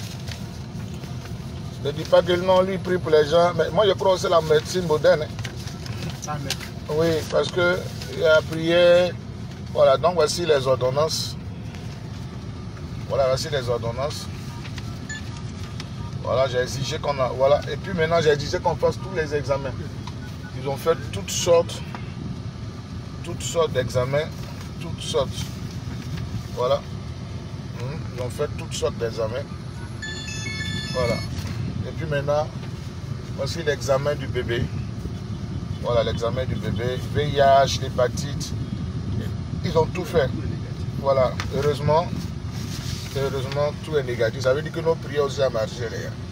Ne dis pas que le nom lui prie pour les gens. Mais moi je crois que c'est la médecine moderne. Hein. Oui, parce que il a prié. Voilà, donc voici les ordonnances. Voilà, voici les ordonnances. Voilà, j'ai exigé qu'on a. Voilà. Et puis maintenant, j'ai exigé qu'on fasse tous les examens. Ils ont fait toutes sortes d'examens. Toutes sortes. Voilà. Ils ont fait toutes sortes d'examens. Voilà. Et puis maintenant, voici l'examen du bébé. Voilà l'examen du bébé. VIH, l'hépatite. Ils ont tout fait. Voilà. Heureusement, tout est négatif. Ça veut dire que nos prières aussi ont marché, les gars.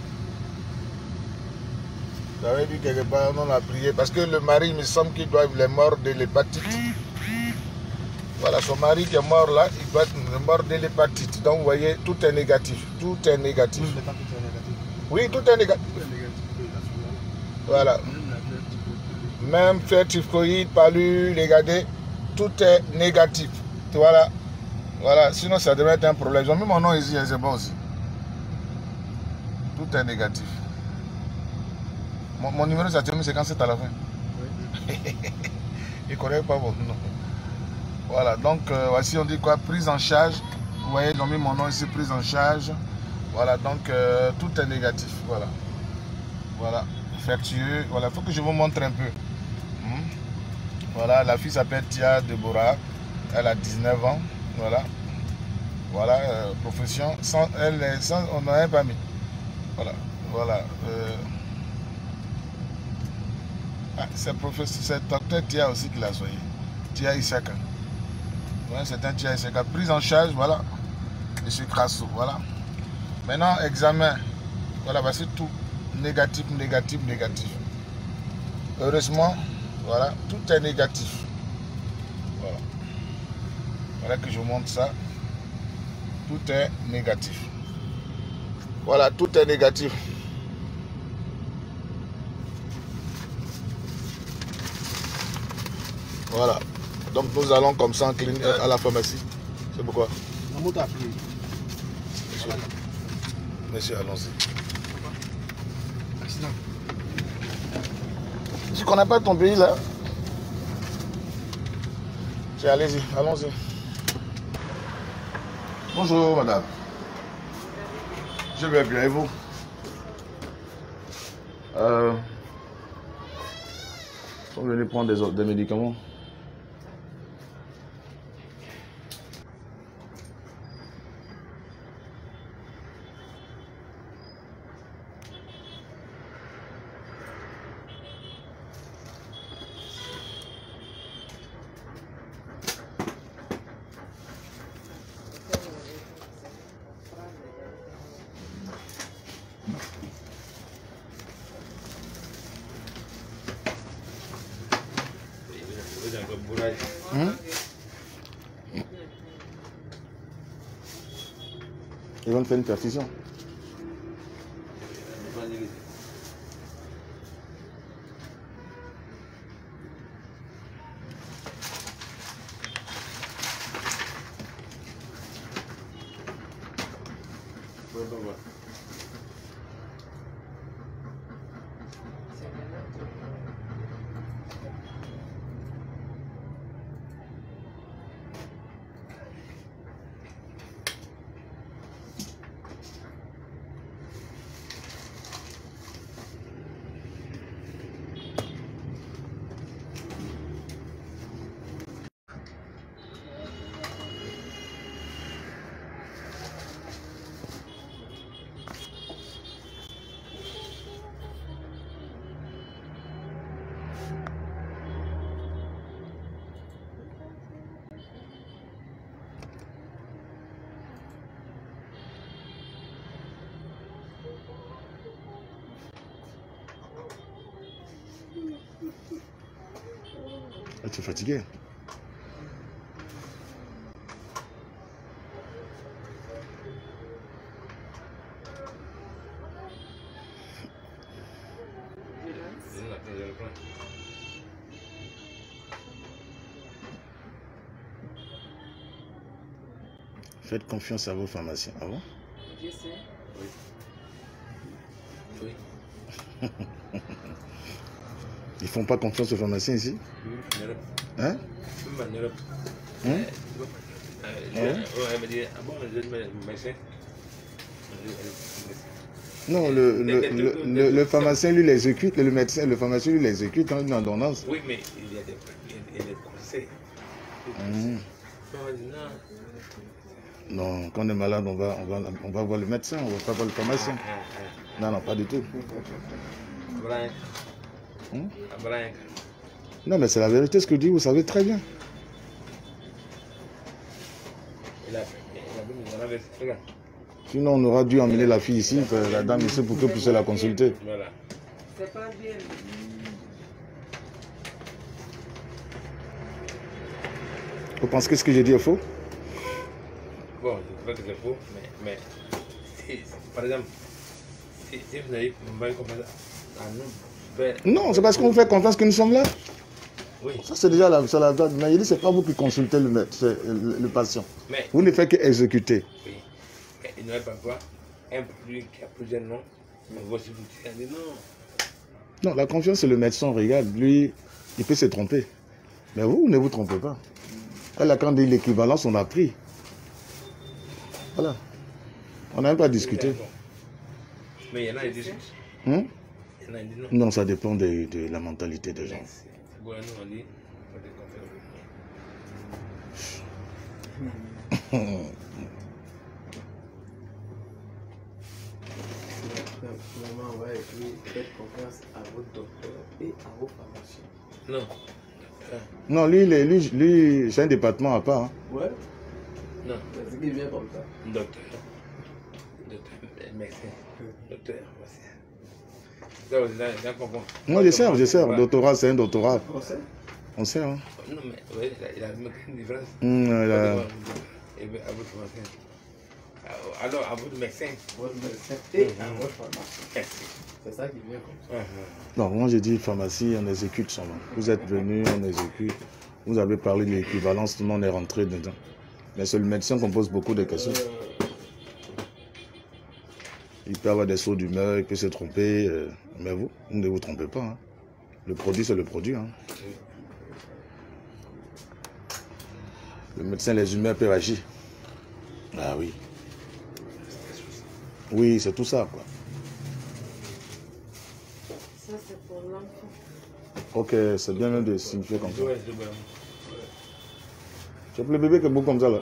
Ça veut dire quelque part, on a prié. Parce que le mari, il me semble qu'il doit être mort de l'hépatite. Voilà, son mari qui est mort là, il doit être mort de l'hépatite. Donc, vous voyez, tout est négatif. Tout est négatif. Oui, tout est négatif. Voilà. Même fait typhoïde, palu, regardez, tout est négatif. Voilà. Voilà, sinon ça devrait être un problème. Ils ont mis mon nom ici, c'est bon aussi. Tout est négatif. Mon numéro, ça termine 57 à la fin. Oui. Il ne connaît pas mon nom. Voilà, donc voici, on dit quoi? Prise en charge. Vous voyez, ils ont mis mon nom ici, prise en charge. Voilà, donc tout est négatif. Voilà. Voilà, infectieux. Voilà, il faut que je vous montre un peu. Voilà, la fille s'appelle Tia Deborah. Elle a 19 ans. Voilà. Voilà, profession. On n'a pas mis. Voilà. Voilà. C'est docteur Tia aussi qui l'a soigné. Tia Isaka. Ouais, c'est un Tia Isaka. Prise en charge, voilà. Monsieur Crasso, voilà. Maintenant, examen. Voilà, voici tout. Négatif, négatif, négatif. Heureusement, voilà, tout est négatif. Voilà. Voilà que je vous montre ça. Tout est négatif. Voilà, tout est négatif. Voilà. Donc nous allons comme ça en clinique à la pharmacie. C'est pourquoi? Monsieur, allons-y. Tu connais pas ton pays là? Tiens, allez-y, allons-y. Bonjour madame. Je vais bien et vous? Ils sont venus prendre des médicaments. Ils vont te faire une perfusion. Tu es fatigué. Faites confiance à vos pharmaciens. Ah bon? Je sais. Oui. Ils font pas confiance aux pharmaciens ici? Hein? Hein? Non, le pharmacien lui l'exécute, le médecin, le pharmacien lui l'exécute en une ordonnance. Oui, mais il y a des conseils. Non, quand on est malade, on va voir le médecin, on va pas voir le pharmacien. Non, non, pas du tout. Non, mais c'est la vérité ce que je dis, vous savez très bien. Sinon, on aura dû emmener la fille ici, la dame ici, pour qu'elle puisse la consulter. Voilà. C'est pas bien. Vous pensez que ce que j'ai dit est faux? Bon, je crois que c'est faux, mais si, par exemple, si vous n'avez pas confiance à nous, non, c'est parce qu'on vous fait confiance que nous sommes là. Oui. Ça, c'est déjà la date. Mais il dit, c'est pas vous qui consultez le patient. Mais, vous ne faites qu'exécuter. Oui. Il n'aurait pas quoi un produit qui a plusieurs noms, mais voici vous dit non. Non, la confiance, c'est le médecin. Regarde, lui, il peut se tromper. Mais vous, ne vous trompez pas. Elle a quand dit l'équivalence, on a pris. Voilà. On n'a même pas discuté. Mais il y en a qui disent. Hein? Il y en a qui disent non. Non, ça dépend de la mentalité des gens. Bon, nous, on dit, Finalement, on va écrire, faites confiance à votre docteur et à vos pharmaciens. Non. Non, lui c'est un département à part. Hein. Ouais. Non. C'est ce qui vient comme ça. Docteur, médecin, docteur, voici. Non, je sais. Doctorat, c'est un doctorat. On sait. On sait, hein. Non, mais oui, il a une différence. Alors, à votre médecin. Votre médecin et à votre pharmacien. C'est ça qui vient comme ça. Non, moi j'ai dit pharmacie, on exécute seulement. Vous êtes venu, on exécute. Vous avez parlé de l'équivalence, tout le monde est rentré dedans. Mais c'est le médecin qu'on pose beaucoup de questions. Il peut avoir des sauts d'humeur, il peut se tromper. Mais vous ne vous trompez pas. Hein. Le produit, c'est le produit. Hein. Le médecin, les humeurs peuvent agir. Ah oui. Oui, c'est tout ça, quoi. Ça, c'est pour l'enfant. Ok, c'est bien même de signifier comme ça. Tu appelles le bébé qui est beau comme ça, là.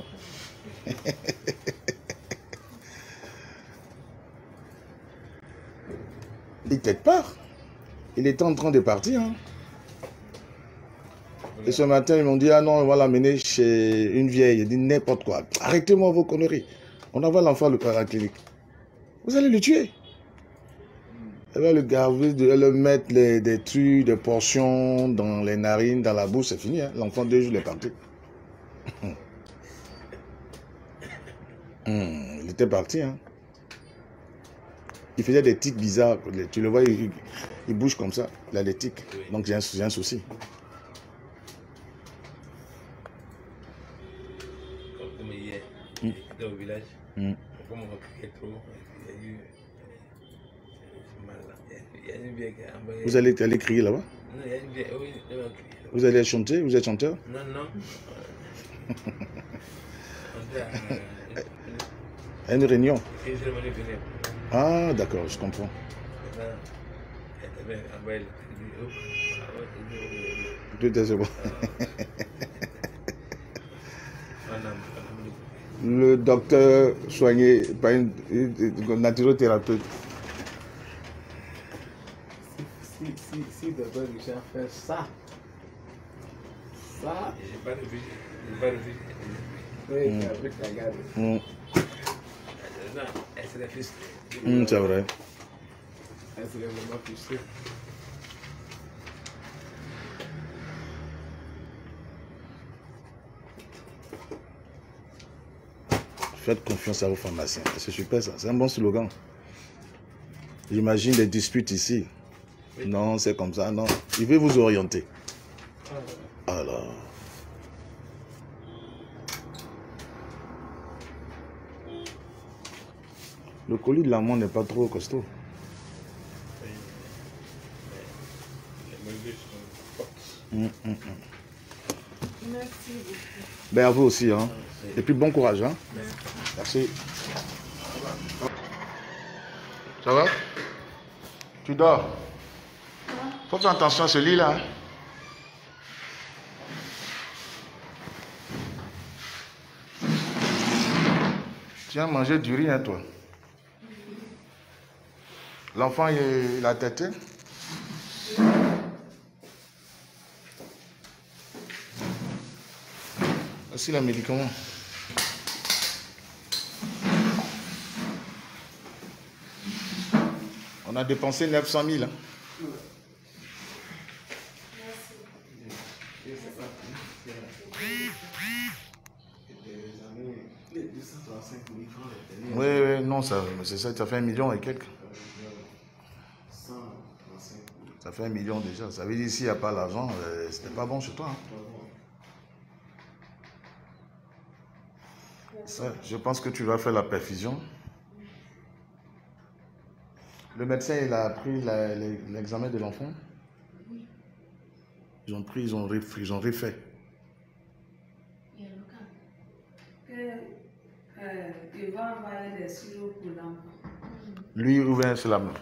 Il quelque part. Il était en train de partir. Hein. Et ce matin, ils m'ont dit, ah non, on va l'amener chez une vieille. Il dit n'importe quoi. Arrêtez-moi vos conneries. On envoie l'enfant à la clinique. Vous allez le tuer. Elle va le garder, le mettre des trucs, des portions dans les narines, dans la bouche, c'est fini. Hein. L'enfant, 2 jours, il est parti. Il était parti. Hein. Il faisait des tics bizarres. Tu le vois, il bouge comme ça. Il a des tics. Donc j'ai un souci. Comme hier, j'étais au village. Comme on criait trop, il y a eu mal là. Il y a une vieille qui a envoyé. Vous allez aller crier là-bas? Non, il y a une vieille, oui, elle va crier. Vous allez chanter? Vous êtes chanteur? Non, non. À une réunion? C'est une cérémonie funèbre. Ah, d'accord, je comprends. Elle avait envoyé Tout est bon. Le docteur soigné par une naturothérapeute. Si le docteur Richard fait ça, j'ai pas de vie. Oui, avec la garde. Non, c'est la fille. C'est vrai. Elle serait vraiment frustrée. Faites confiance à vos pharmaciens. C'est super ça, c'est un bon slogan. J'imagine les disputes ici. Oui. Non, c'est comme ça, non. Il veut vous orienter. Alors. Le colis de l'amande n'est pas trop costaud. Merci beaucoup. Ben à vous aussi, hein. Et puis bon courage, hein. Merci. Ça va? Tu dors? Faut faire attention à ce lit-là. Hein? Tu as mangé du riz, hein, toi? L'enfant, il a tété? Voici les médicaments. On a dépensé 900 000. Hein. Oui, non, ça fait 1 million et quelques. Ça fait 1 million déjà. Ça veut dire s'il n'y a pas l'argent, c'était pas bon chez toi. Hein. Ça, je pense que tu vas faire la perfusion. Le médecin, il a pris l'examen de l'enfant. Ils ont pris, ils ont refait. Il va envoyer des sirops pour l'enfant. Lui, ouvert sur la main.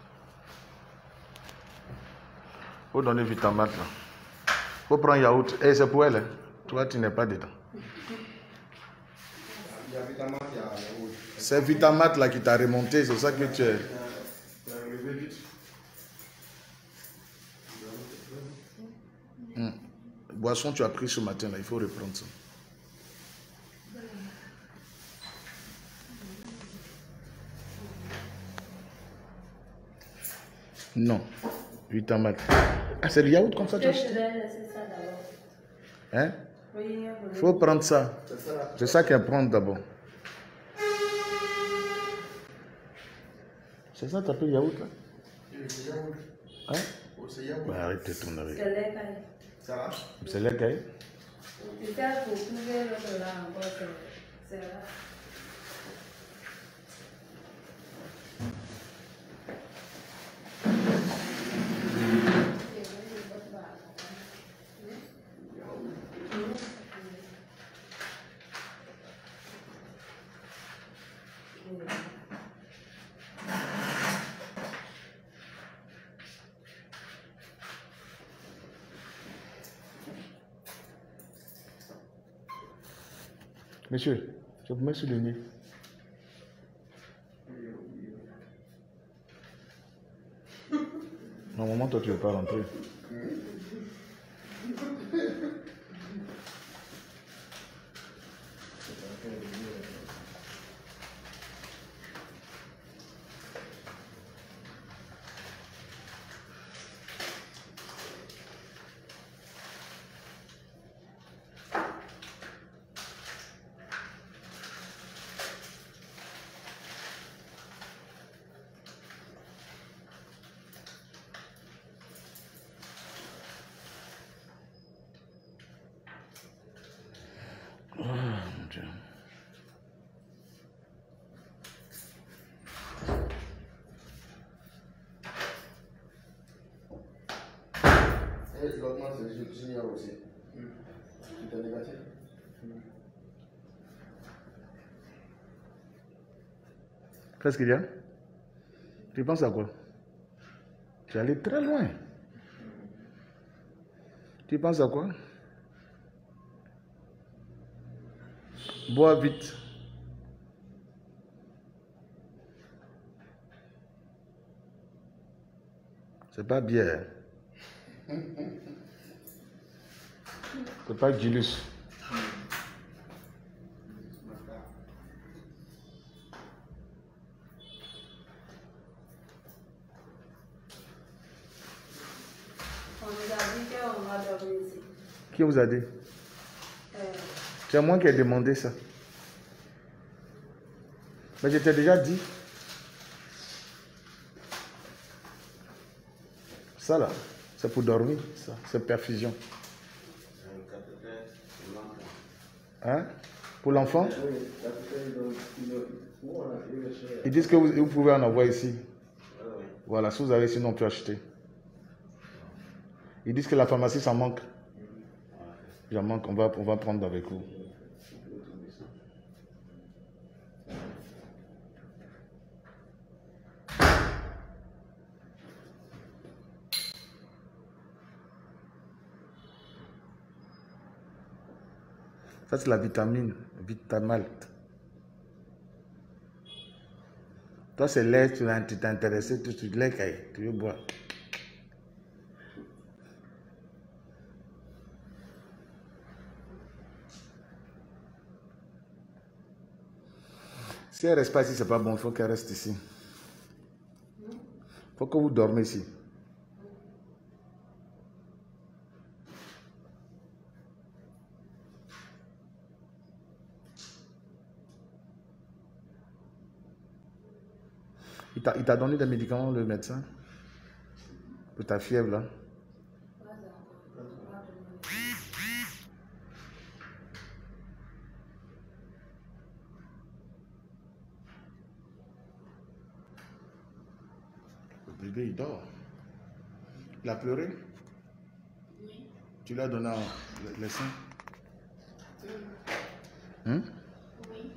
Faut donner Vitamate là. Faut prendre yaourt. Et c'est pour elle. Hein. Toi, tu n'es pas dedans. C'est Vitamate là qui t'a remonté. C'est ça que tu es. Boisson, tu as pris ce matin là. Il faut reprendre ça. Non. Vitamate. Ah, c'est le yaourt comme ça, tu achètes? Hein? Il faut prendre ça. C'est ça qu'elle prend d'abord. C'est ça, tu appelles yaourt là? Hein? Bah, arrête de tourner avec. Ça va? C'est les cailles? Peut-être pour trouver l'autre là encore, c'est là. Monsieur, je vous mets sur le nez. Normalement, toi, tu ne veux pas rentrer. L'autre, c'est junior aussi. Tu es négatif? Qu'est-ce qu'il y a? Tu penses à quoi? Tu es allé très loin. Tu penses à quoi? Bois vite. C'est pas bière. C'est pas Gilus. On nous a dit qu'on va dormir ici. Qui vous a dit? C'est moi qui ai demandé ça. Mais je t'ai déjà dit. Ça là, c'est pour dormir, ça, c'est perfusion. Hein? Pour l'enfant? Ils disent que vous pouvez en avoir ici. Voilà, si vous avez ici, on peut acheter. Ils disent que la pharmacie, ça manque. Ça manque, on va prendre avec vous. Ça, c'est la vitamine, Vitamalt. Toi, c'est lait, tu t'es intéressé, tu lait, tu veux boire. Si elle ne reste pas ici, c'est pas bon, il faut qu'elle reste ici. Il faut que vous dormez ici. Il t'a donné des médicaments, le médecin? Pour ta fièvre, là? Le bébé, il dort. Il a pleuré? Oui. Tu lui as donné le sein? Hein? Oui.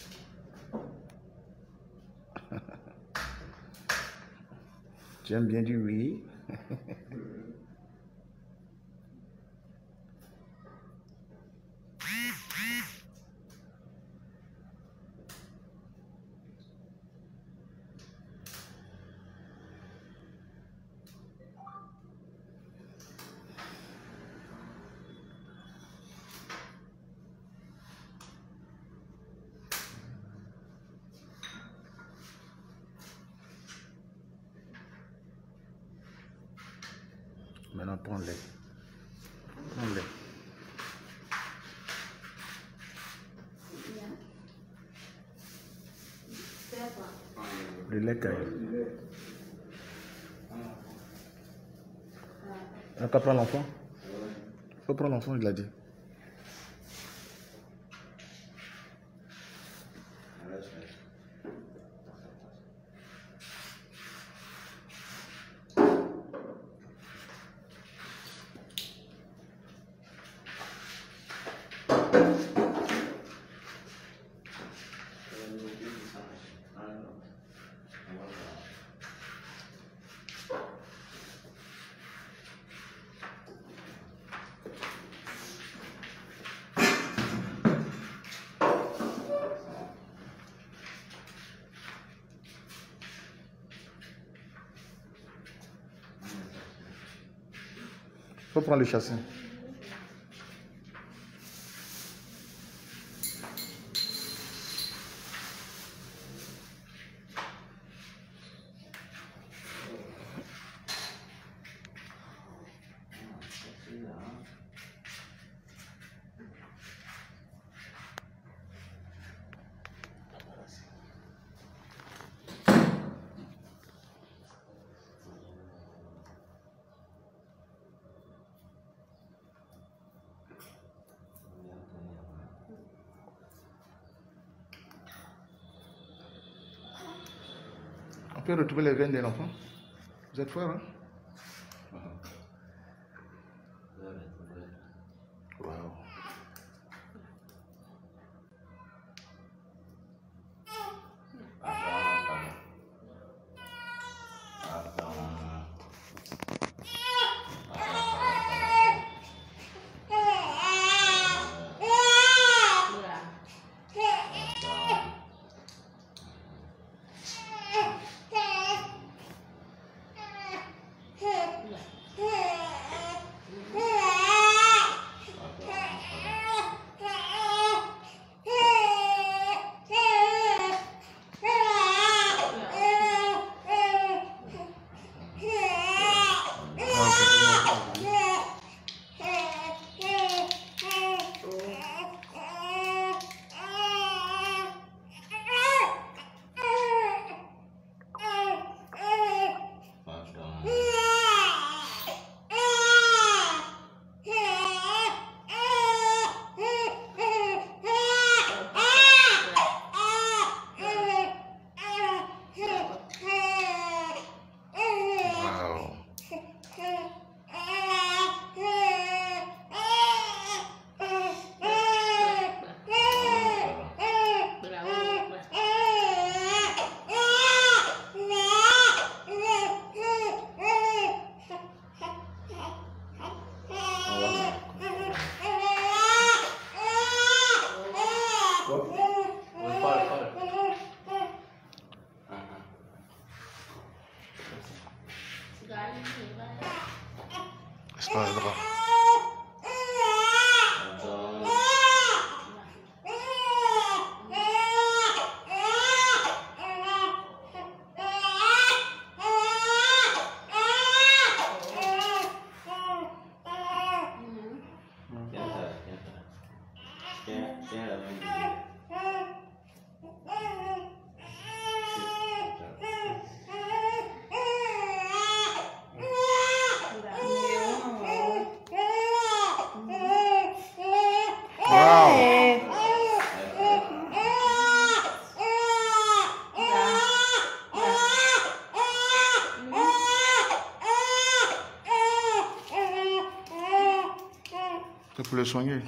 Tu aimes bien du oui? Maintenant, prends-les. Prends-les. Le lait caille. On peut prendre l'enfant? Il faut prendre l'enfant, il l'a dit. Il faut prendre le chassin. On peut retrouver les veines de l'enfant? Vous êtes fort, hein? Wow. pas grave. C'est pour le soigner.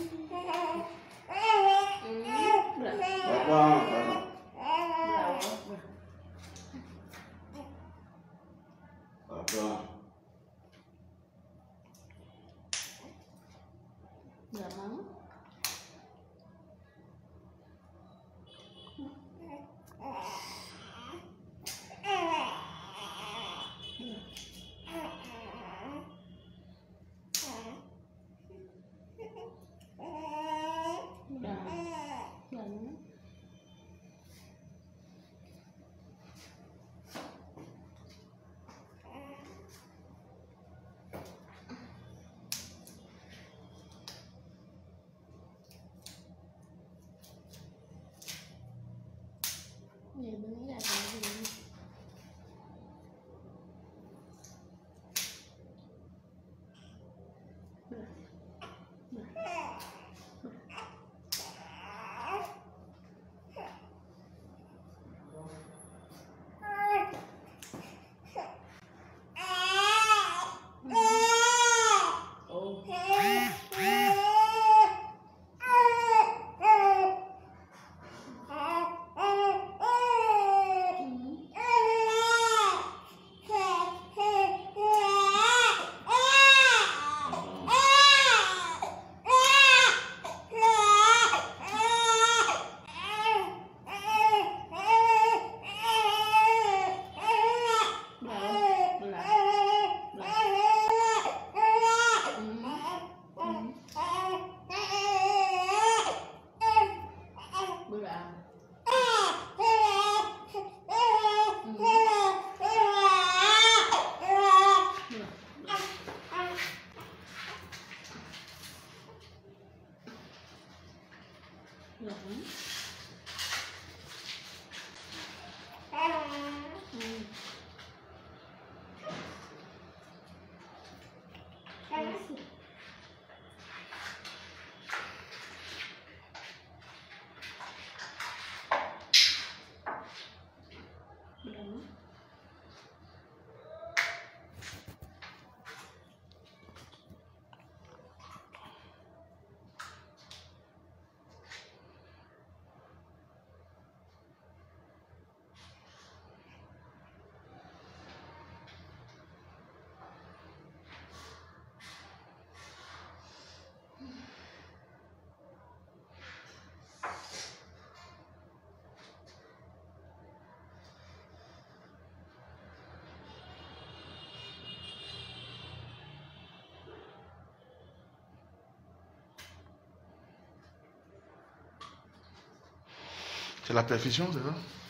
C'est la perfusion, c'est ça?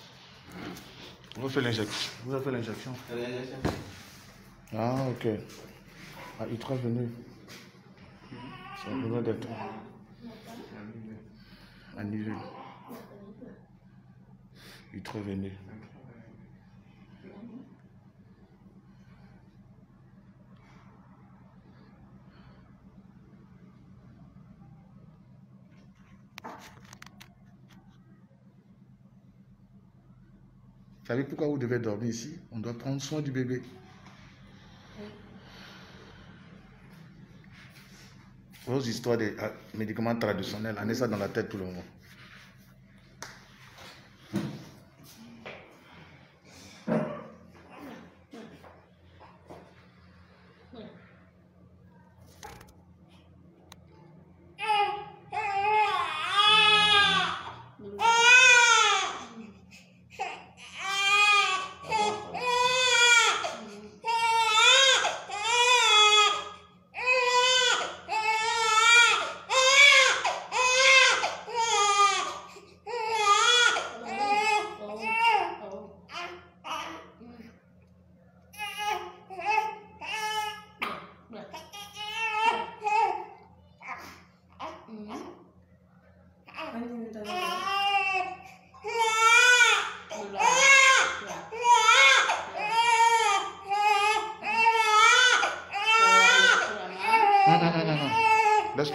Vous avez fait l'injection. Vous avez fait l'injection. Ah, ok. Ah, il est venu. Ça a besoin d'être annulé. Il est venu. Vous savez pourquoi vous devez dormir ici? On doit prendre soin du bébé. Vos histoires de médicaments traditionnels, on a ça dans la tête tout le monde.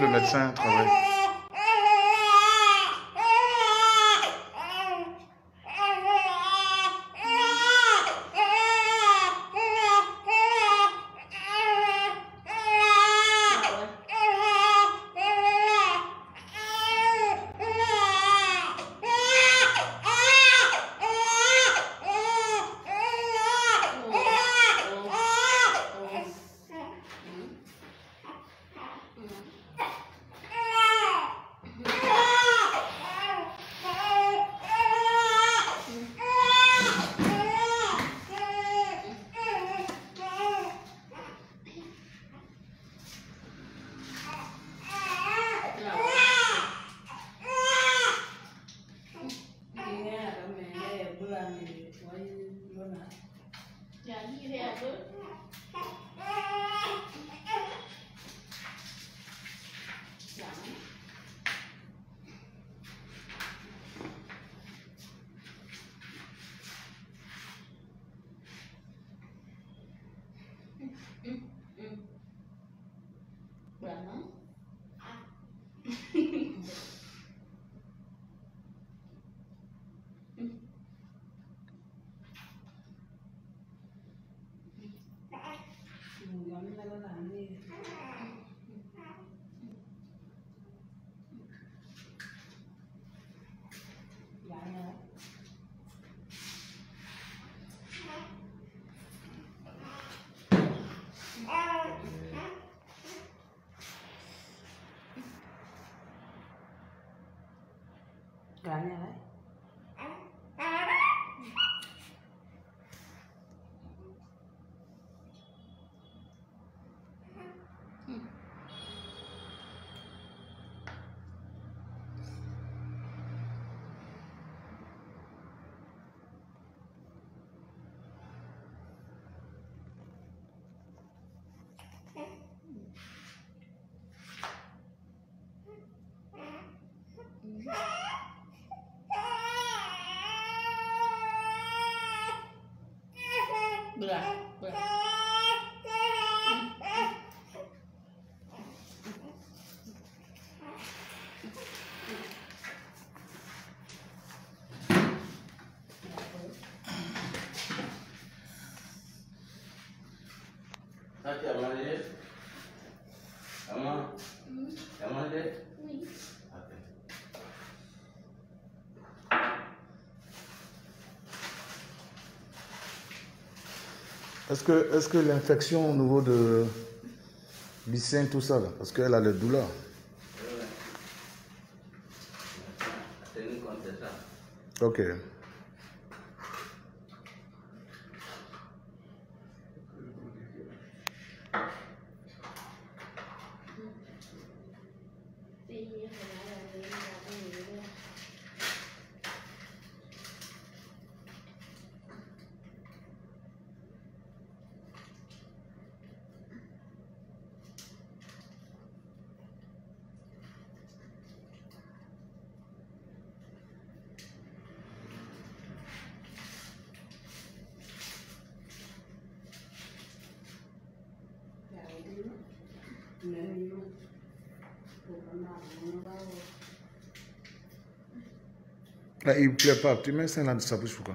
le médecin travaille. Est-ce que l'infection au niveau de du sein, tout ça, là, parce qu'elle a des douleurs. Ok. Là, il ne plaît pas. Tu mets ça là de sa bouche, pourquoi?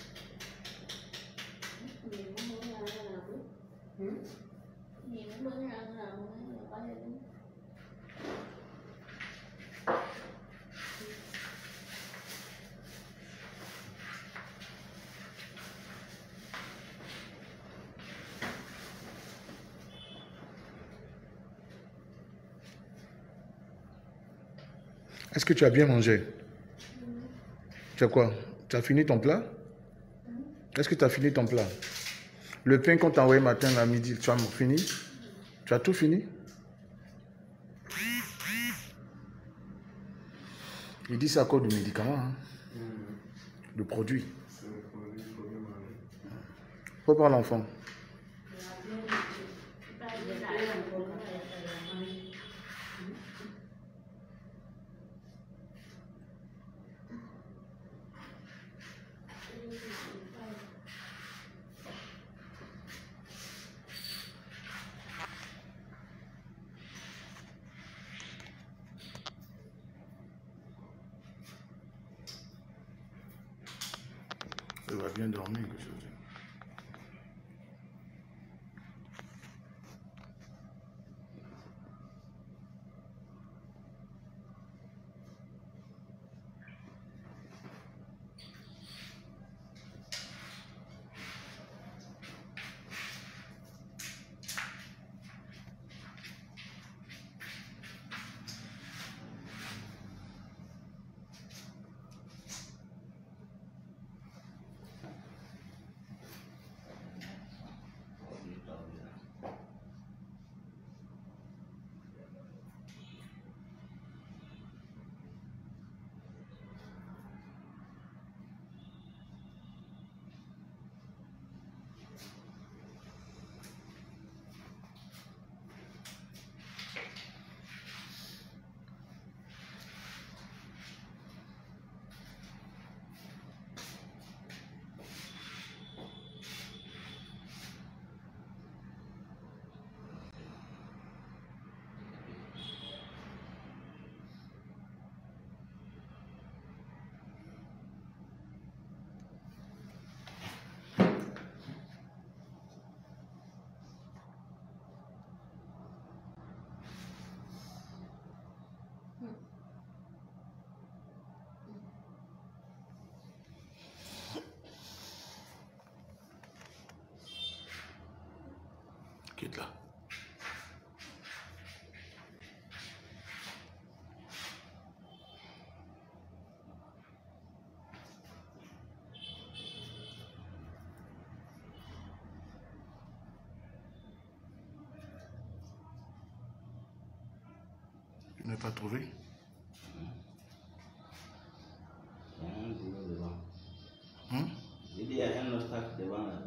Bữa nào Est-ce que tu as bien mangé? Tu as quoi? Tu as fini ton plat? Est-ce que tu as fini ton plat? Le pain qu'on t'a envoyé matin à midi, tu as fini? Tu as tout fini? Il dit c'est à cause du médicament, hein? Le produit. Faut prendre l'enfant. Il va bien dormir, quelque chose. Quitte là. Tu n'as pas trouvé? Il y a un obstacle devant là.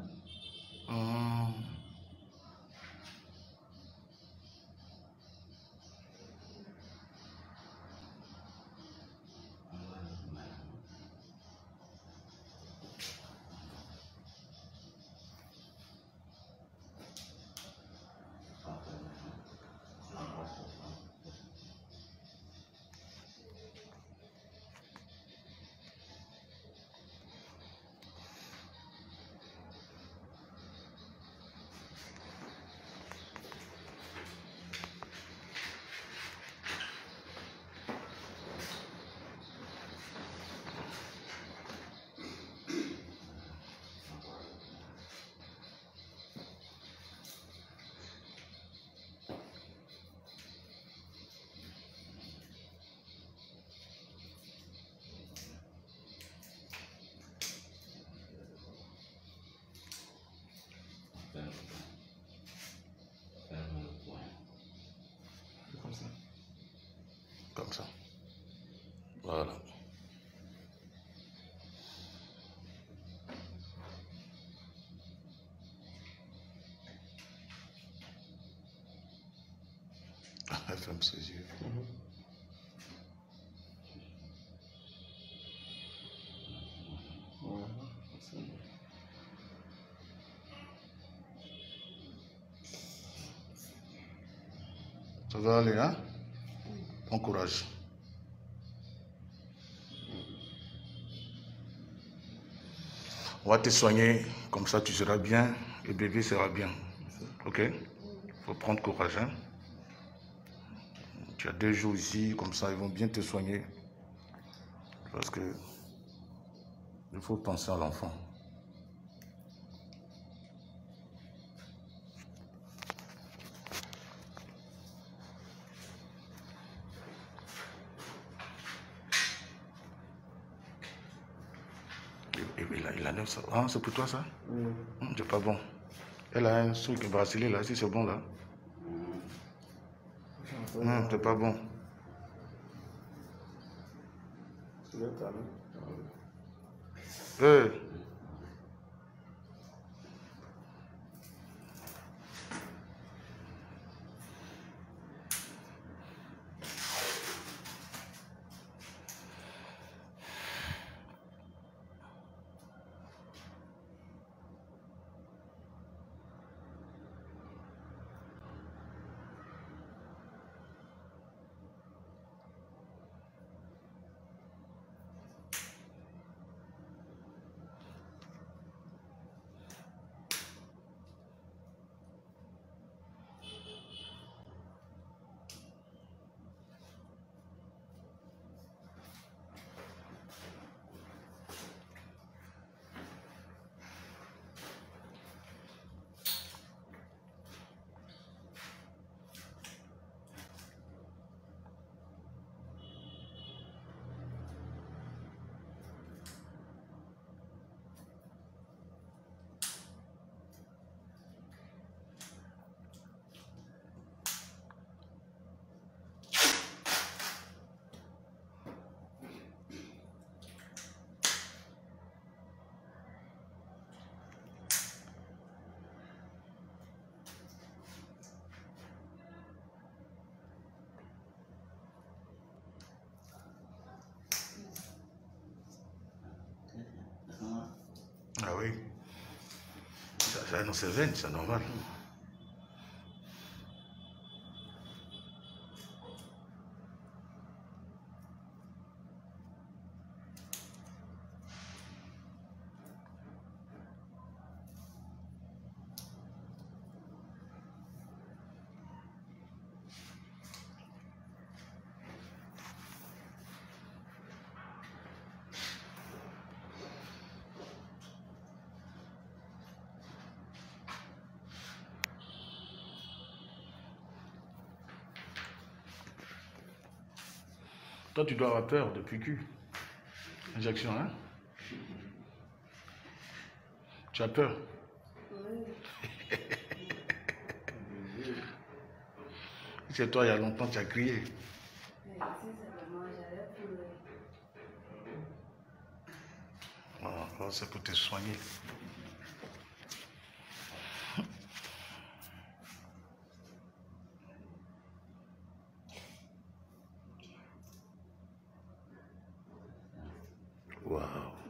Comme ça. Voilà. Elle ferme ses yeux. Ça va aller, hein? Bon courage. On va te soigner, comme ça tu seras bien et bébé sera bien. Ok? Faut prendre courage, hein? Tu as 2 jours ici, comme ça, ils vont bien te soigner. Parce que il faut penser à l'enfant. Il a 900. Ah, c'est pour toi ça? C'est pas bon. Elle a un truc bracelet là, si c'est bon là. C'est pas bon. Hey. Ah oui. Ça non, c'est veine, c'est normal. Toi, tu dois avoir peur de PQ. Injection, hein? Tu as peur? Oui. C'est toi, il y a longtemps, tu as crié. Mais si c'est vraiment, j'allais pleurer. Alors, c'est pour te soigner. Waouh.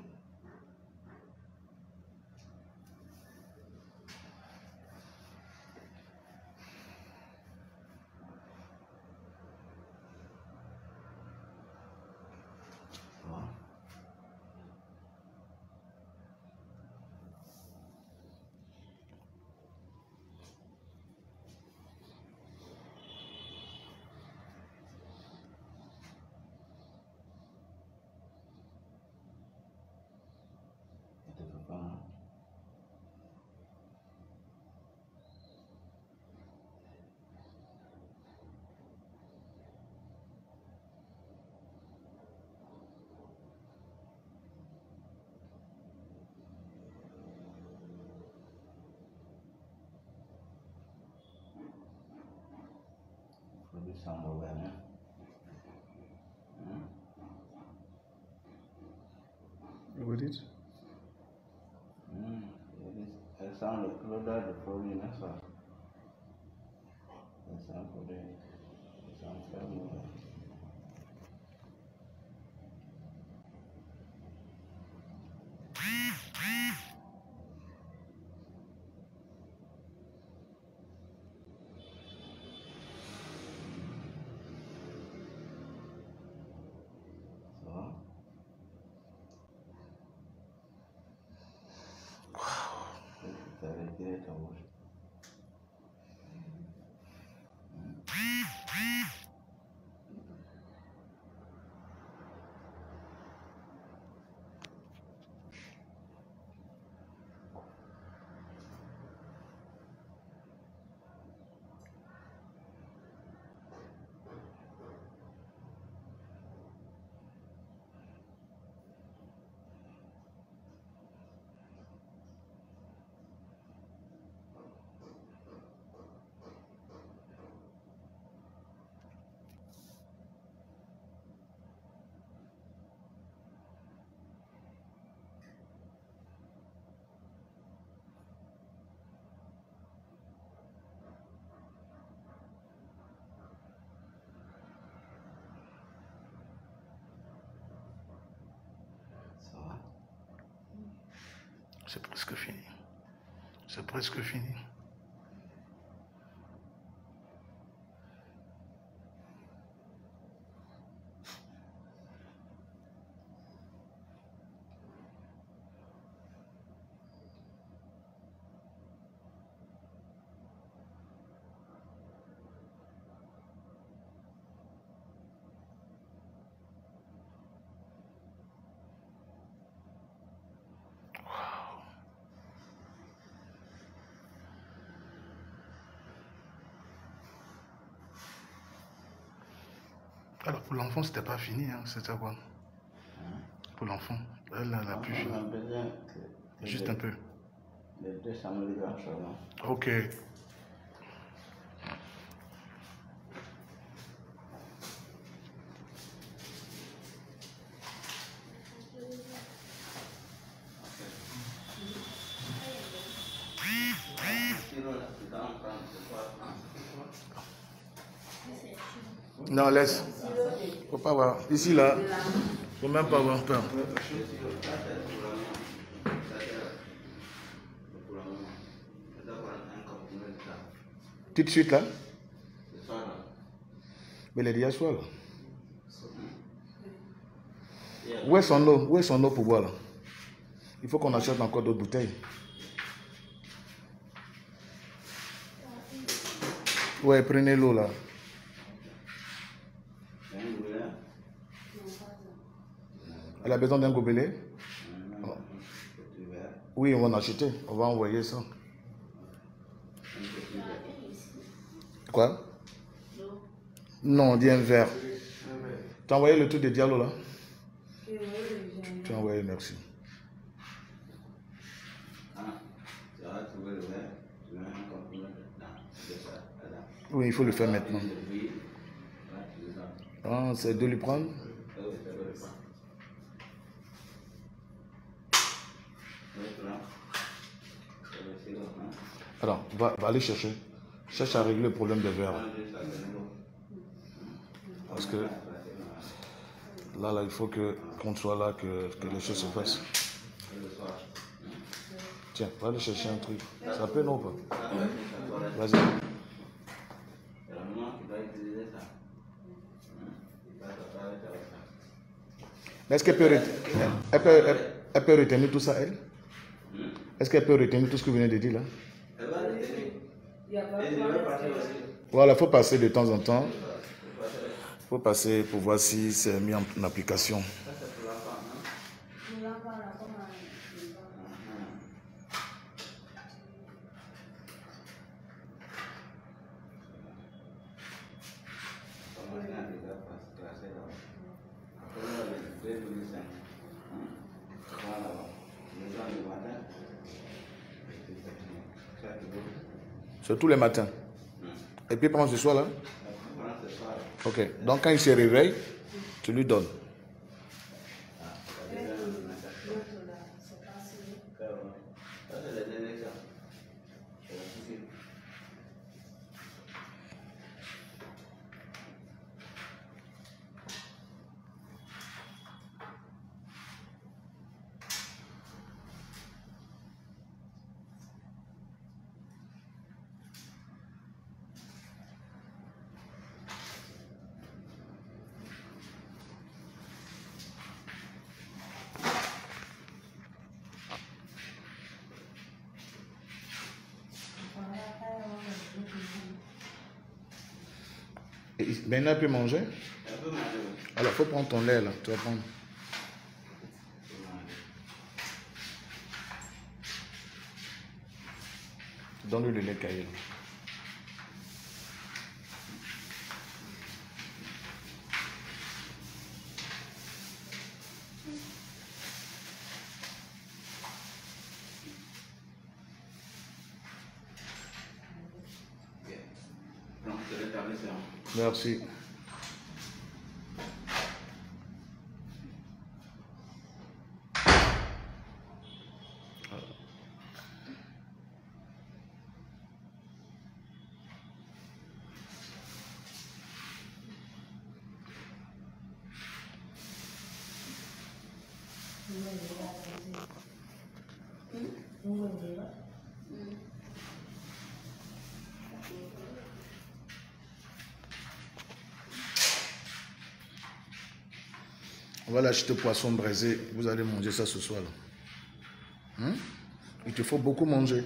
Sound mauvais, hein? What is it? El sound de l'odeur de produit, n'est-ce pas? Le sound produit, le sound très mauvais. Ça va? Tu as retiré ta bouche. C'est presque fini. C'est presque fini. Alors pour l'enfant, c'était pas fini, hein. C'était quoi? Pour l'enfant, elle n'a plus fini. Juste un peu. De 200 mg seulement. Ok. Non, laisse. Faut pas voir. Ici, là, faut même pas avoir peur. Tout de suite, là? Mais les déjà soir, là. Où est son eau? Où est son eau pour boire, là? Il faut qu'on achète encore d'autres bouteilles. Ouais, prenez l'eau, là. Elle a besoin d'un gobelet? Oui, on va en acheter. On va envoyer ça. Quoi? Non, on dit un verre. Tu as envoyé le truc de Diallo là? Tu as envoyé, merci. Oui, il faut le faire maintenant. Ah, c'est de lui prendre? Alors, va aller chercher. Cherche à régler le problème des verres. Parce que là, il faut qu'on soit là, que les choses se fassent. Tiens, va aller chercher un truc. Ça peut, non pas? Vas-y. Est-ce qu'elle peut, elle peut retenir tout ça, elle? Est-ce qu'elle peut retenir tout ce que vous venez de dire là? Voilà, il faut passer de temps en temps. Il faut passer pour voir si c'est mis en application. C'est tous les matins. Et puis pendant ce soir là? Ok. Donc quand il se réveille, tu lui donnes. Maintenant, elle peut manger? Alors, il faut prendre ton lait là. Tu vas prendre. Donne-lui le lait caillé. Merci. On va l'acheter poisson braisé. Vous allez manger ça ce soir. Là. Il te faut beaucoup manger.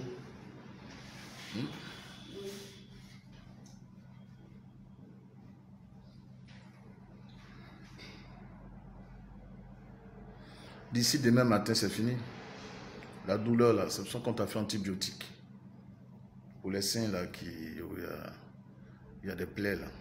D'ici demain matin, c'est fini. La douleur, là, c'est pour qu'on t'a fait antibiotique. Pour les seins, là, où il y a des plaies, là.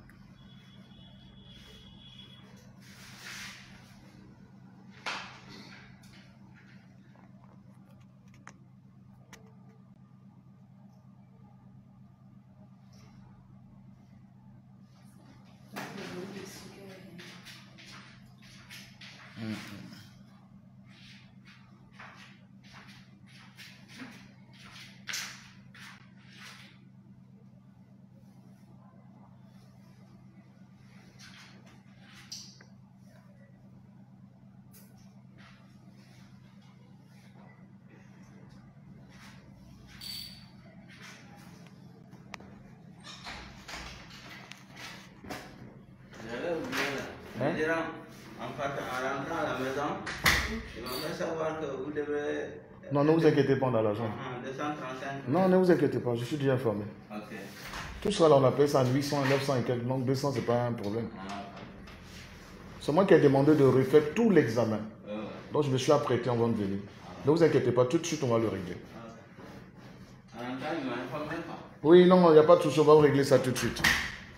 Non, ne vous inquiétez pas, on a l'argent. Non, ne vous inquiétez pas, je suis déjà informé. Okay. Tout ça, là, on a payé ça à 800, 900 et quelques. Donc 200, c'est pas un problème. C'est moi qui ai demandé de refaire tout l'examen. Donc je me suis apprêté avant de venir. Ne vous inquiétez pas, tout de suite, on va le régler. Oui, non, il n'y a pas de souci, on va régler ça tout de suite.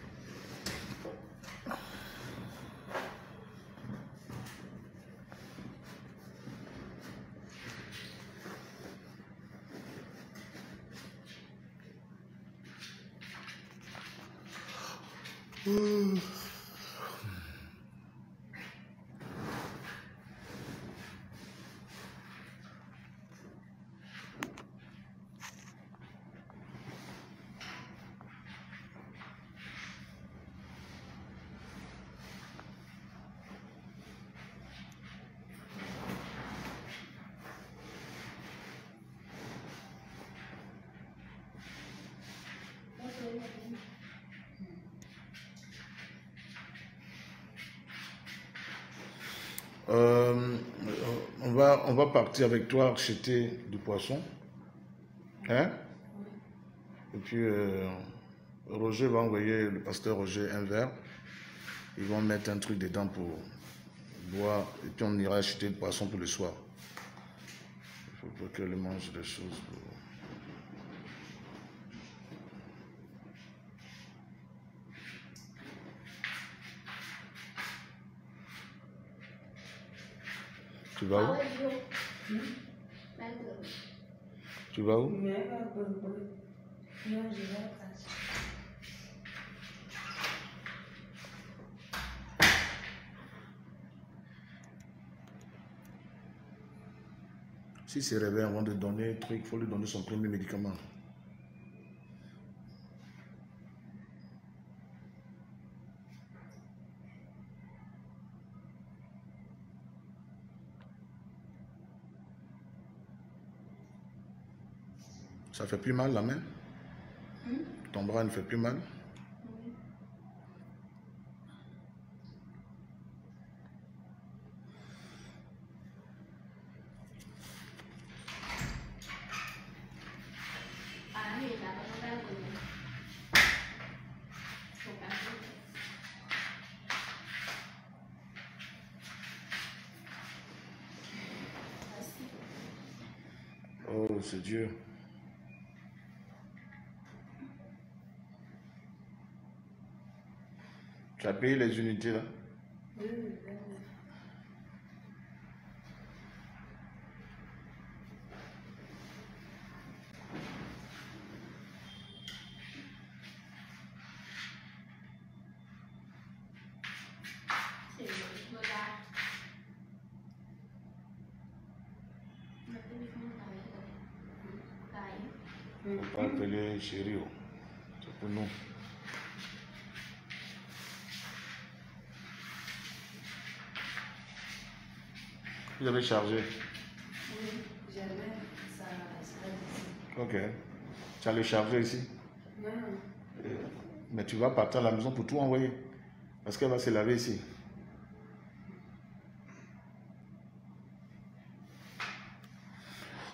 On va partir avec toi acheter du poisson. Hein? Et puis, Roger va envoyer, le pasteur Roger, un verre. Ils vont mettre un truc dedans pour boire. Et puis, on ira acheter du poisson pour le soir. Il faut qu'elle mange des choses. Tu vas où? Tu vas où? Si c'est réveillé avant de donner un truc, il faut lui donner son premier médicament. Ça fait plus mal la main? Ton bras ne fait plus mal? Oh, c'est Dieu. Tu as payé les unités là? Oui. On peut appeler chérie. C'est pour nous. Vous avez chargé? Oui, j'avais ça. Ok. Tu as le chargeur ici? Non. Mais tu vas partir à la maison pour tout envoyer. Parce qu'elle va se laver ici.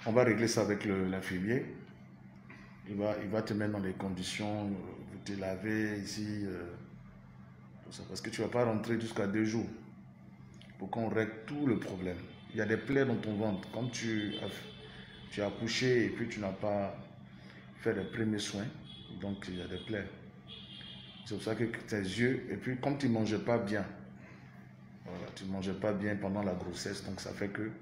On va régler ça avec l'infirmier. Il va te mettre dans les conditions, vous te laver ici, tout ça, parce que tu ne vas pas rentrer jusqu'à 2 jours pour qu'on règle tout le problème. Il y a des plaies dans ton ventre. Comme tu as accouché et puis tu n'as pas fait les premiers soins, donc il y a des plaies. C'est pour ça que tes yeux, et puis comme tu ne mangeais pas bien, voilà, tu ne mangeais pas bien pendant la grossesse, donc ça fait que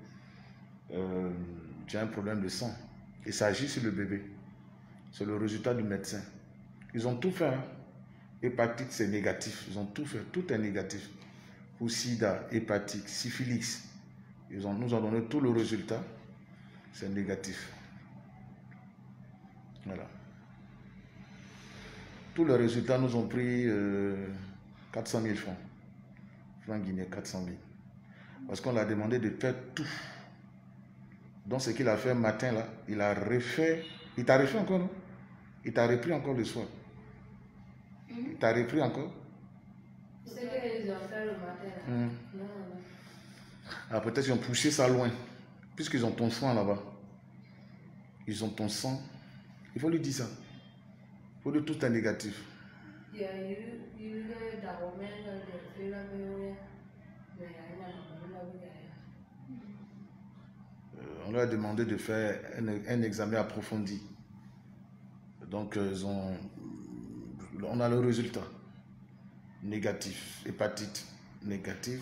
tu as un problème de sang. Et ça agit sur le bébé. C'est le résultat du médecin. Ils ont tout fait. Hein. Hépatite, c'est négatif. Ils ont tout fait. Tout est négatif. Pour sida, hépatite, syphilis. Nous ont donné tout le résultat. C'est négatif. Voilà. Tous les résultats nous ont pris 400 000 francs. Francs guinéens, 400 000. Parce qu'on l'a demandé de faire tout. Donc ce qu'il a fait matin là, il a refait. Il t'a refait encore, non? Il t'a repris encore le soir. Il t'a repris encore? C'est qu'ils ont fait le matin là. Non. Ah, peut-être qu'ils ont poussé ça loin. Puisqu'ils ont ton sang là-bas. Ils ont ton sang. Il faut lui dire ça. Il faut dire tout est négatif. On leur a demandé de faire un examen approfondi. Donc, on a le résultat. Négatif. Hépatite, négatif.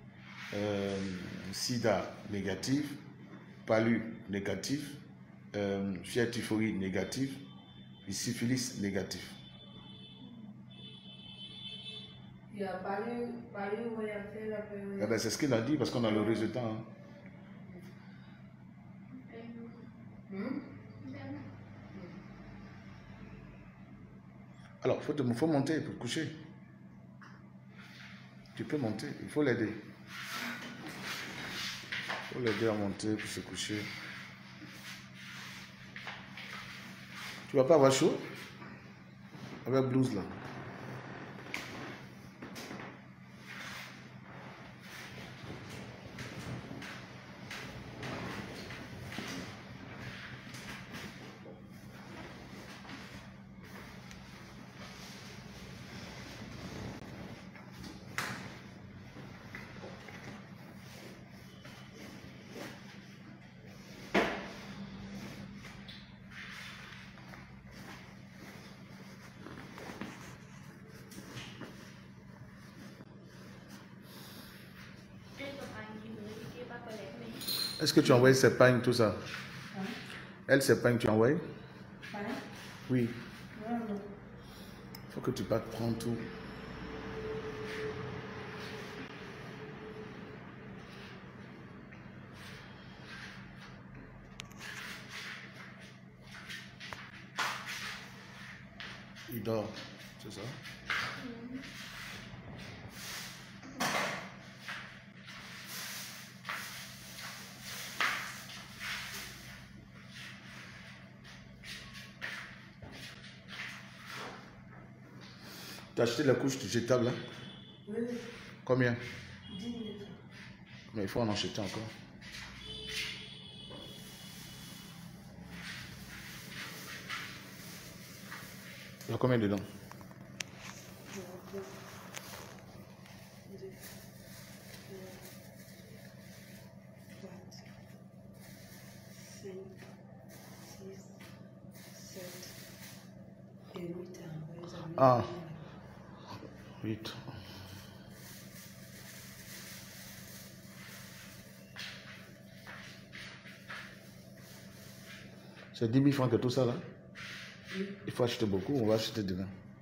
Sida, négatif. Palu, négatif. Fièvre typhoïde, négatif. Et syphilis, négatif. Il a palu où il a fait la période. Eh ben, c'est ce qu'il a dit parce qu'on a le résultat. Hein. Alors, il faut monter pour coucher. Tu peux monter, il faut l'aider. Il faut l'aider à monter pour se coucher. Tu vas pas avoir chaud avec blouse là. Est-ce que tu as envoyé ses pagnes, tout ça? Hein? Elle, ses pagnes, tu as envoyé? Pagnes? Oui. Non. Il faut que tu partes prendre tout. Il dort, c'est ça? Tu as acheté la couche jetable, hein? Oui. Combien? 10 000. Mais il faut en acheter encore. Il y a combien dedans? 5, 6, 7 et 8. Ah, 8. C'est 10 000 francs que tout ça là? Oui. Il faut acheter beaucoup, on va acheter demain.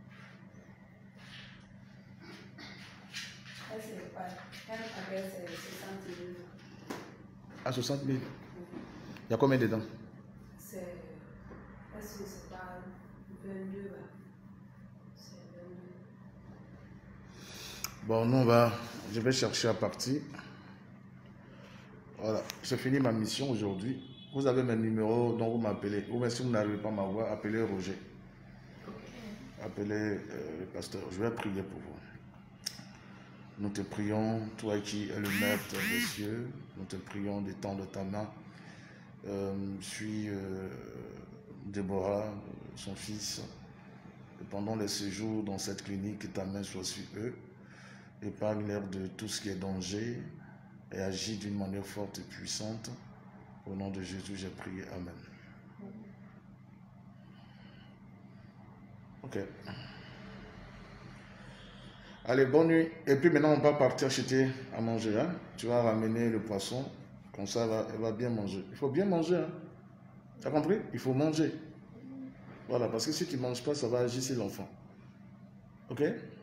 À 60 000. Il y a combien dedans? C'est pas 22 là. C'est 22. Bon, nous je vais chercher à partir. Voilà, j'ai fini ma mission aujourd'hui. Vous avez mes numéros dont vous m'appelez. Ou bien si vous n'arrivez pas à m'avoir, appelez Roger. Appelez le pasteur. Je vais prier pour vous. Nous te prions, toi qui es le maître des cieux. Nous te prions d'étendre ta main suis Déborah, son fils. Et pendant les séjours dans cette clinique, ta main soit sur eux. Épargne-leur de tout ce qui est danger et agis d'une manière forte et puissante. Au nom de Jésus, j'ai prié. Amen. Ok. Allez, bonne nuit. Et puis maintenant, on va partir acheter à manger. Hein? Tu vas ramener le poisson. Comme ça, elle va bien manger. Il faut bien manger. Hein? Tu as compris? Il faut manger. Voilà, parce que si tu ne manges pas, ça va agir sur l'enfant. Ok?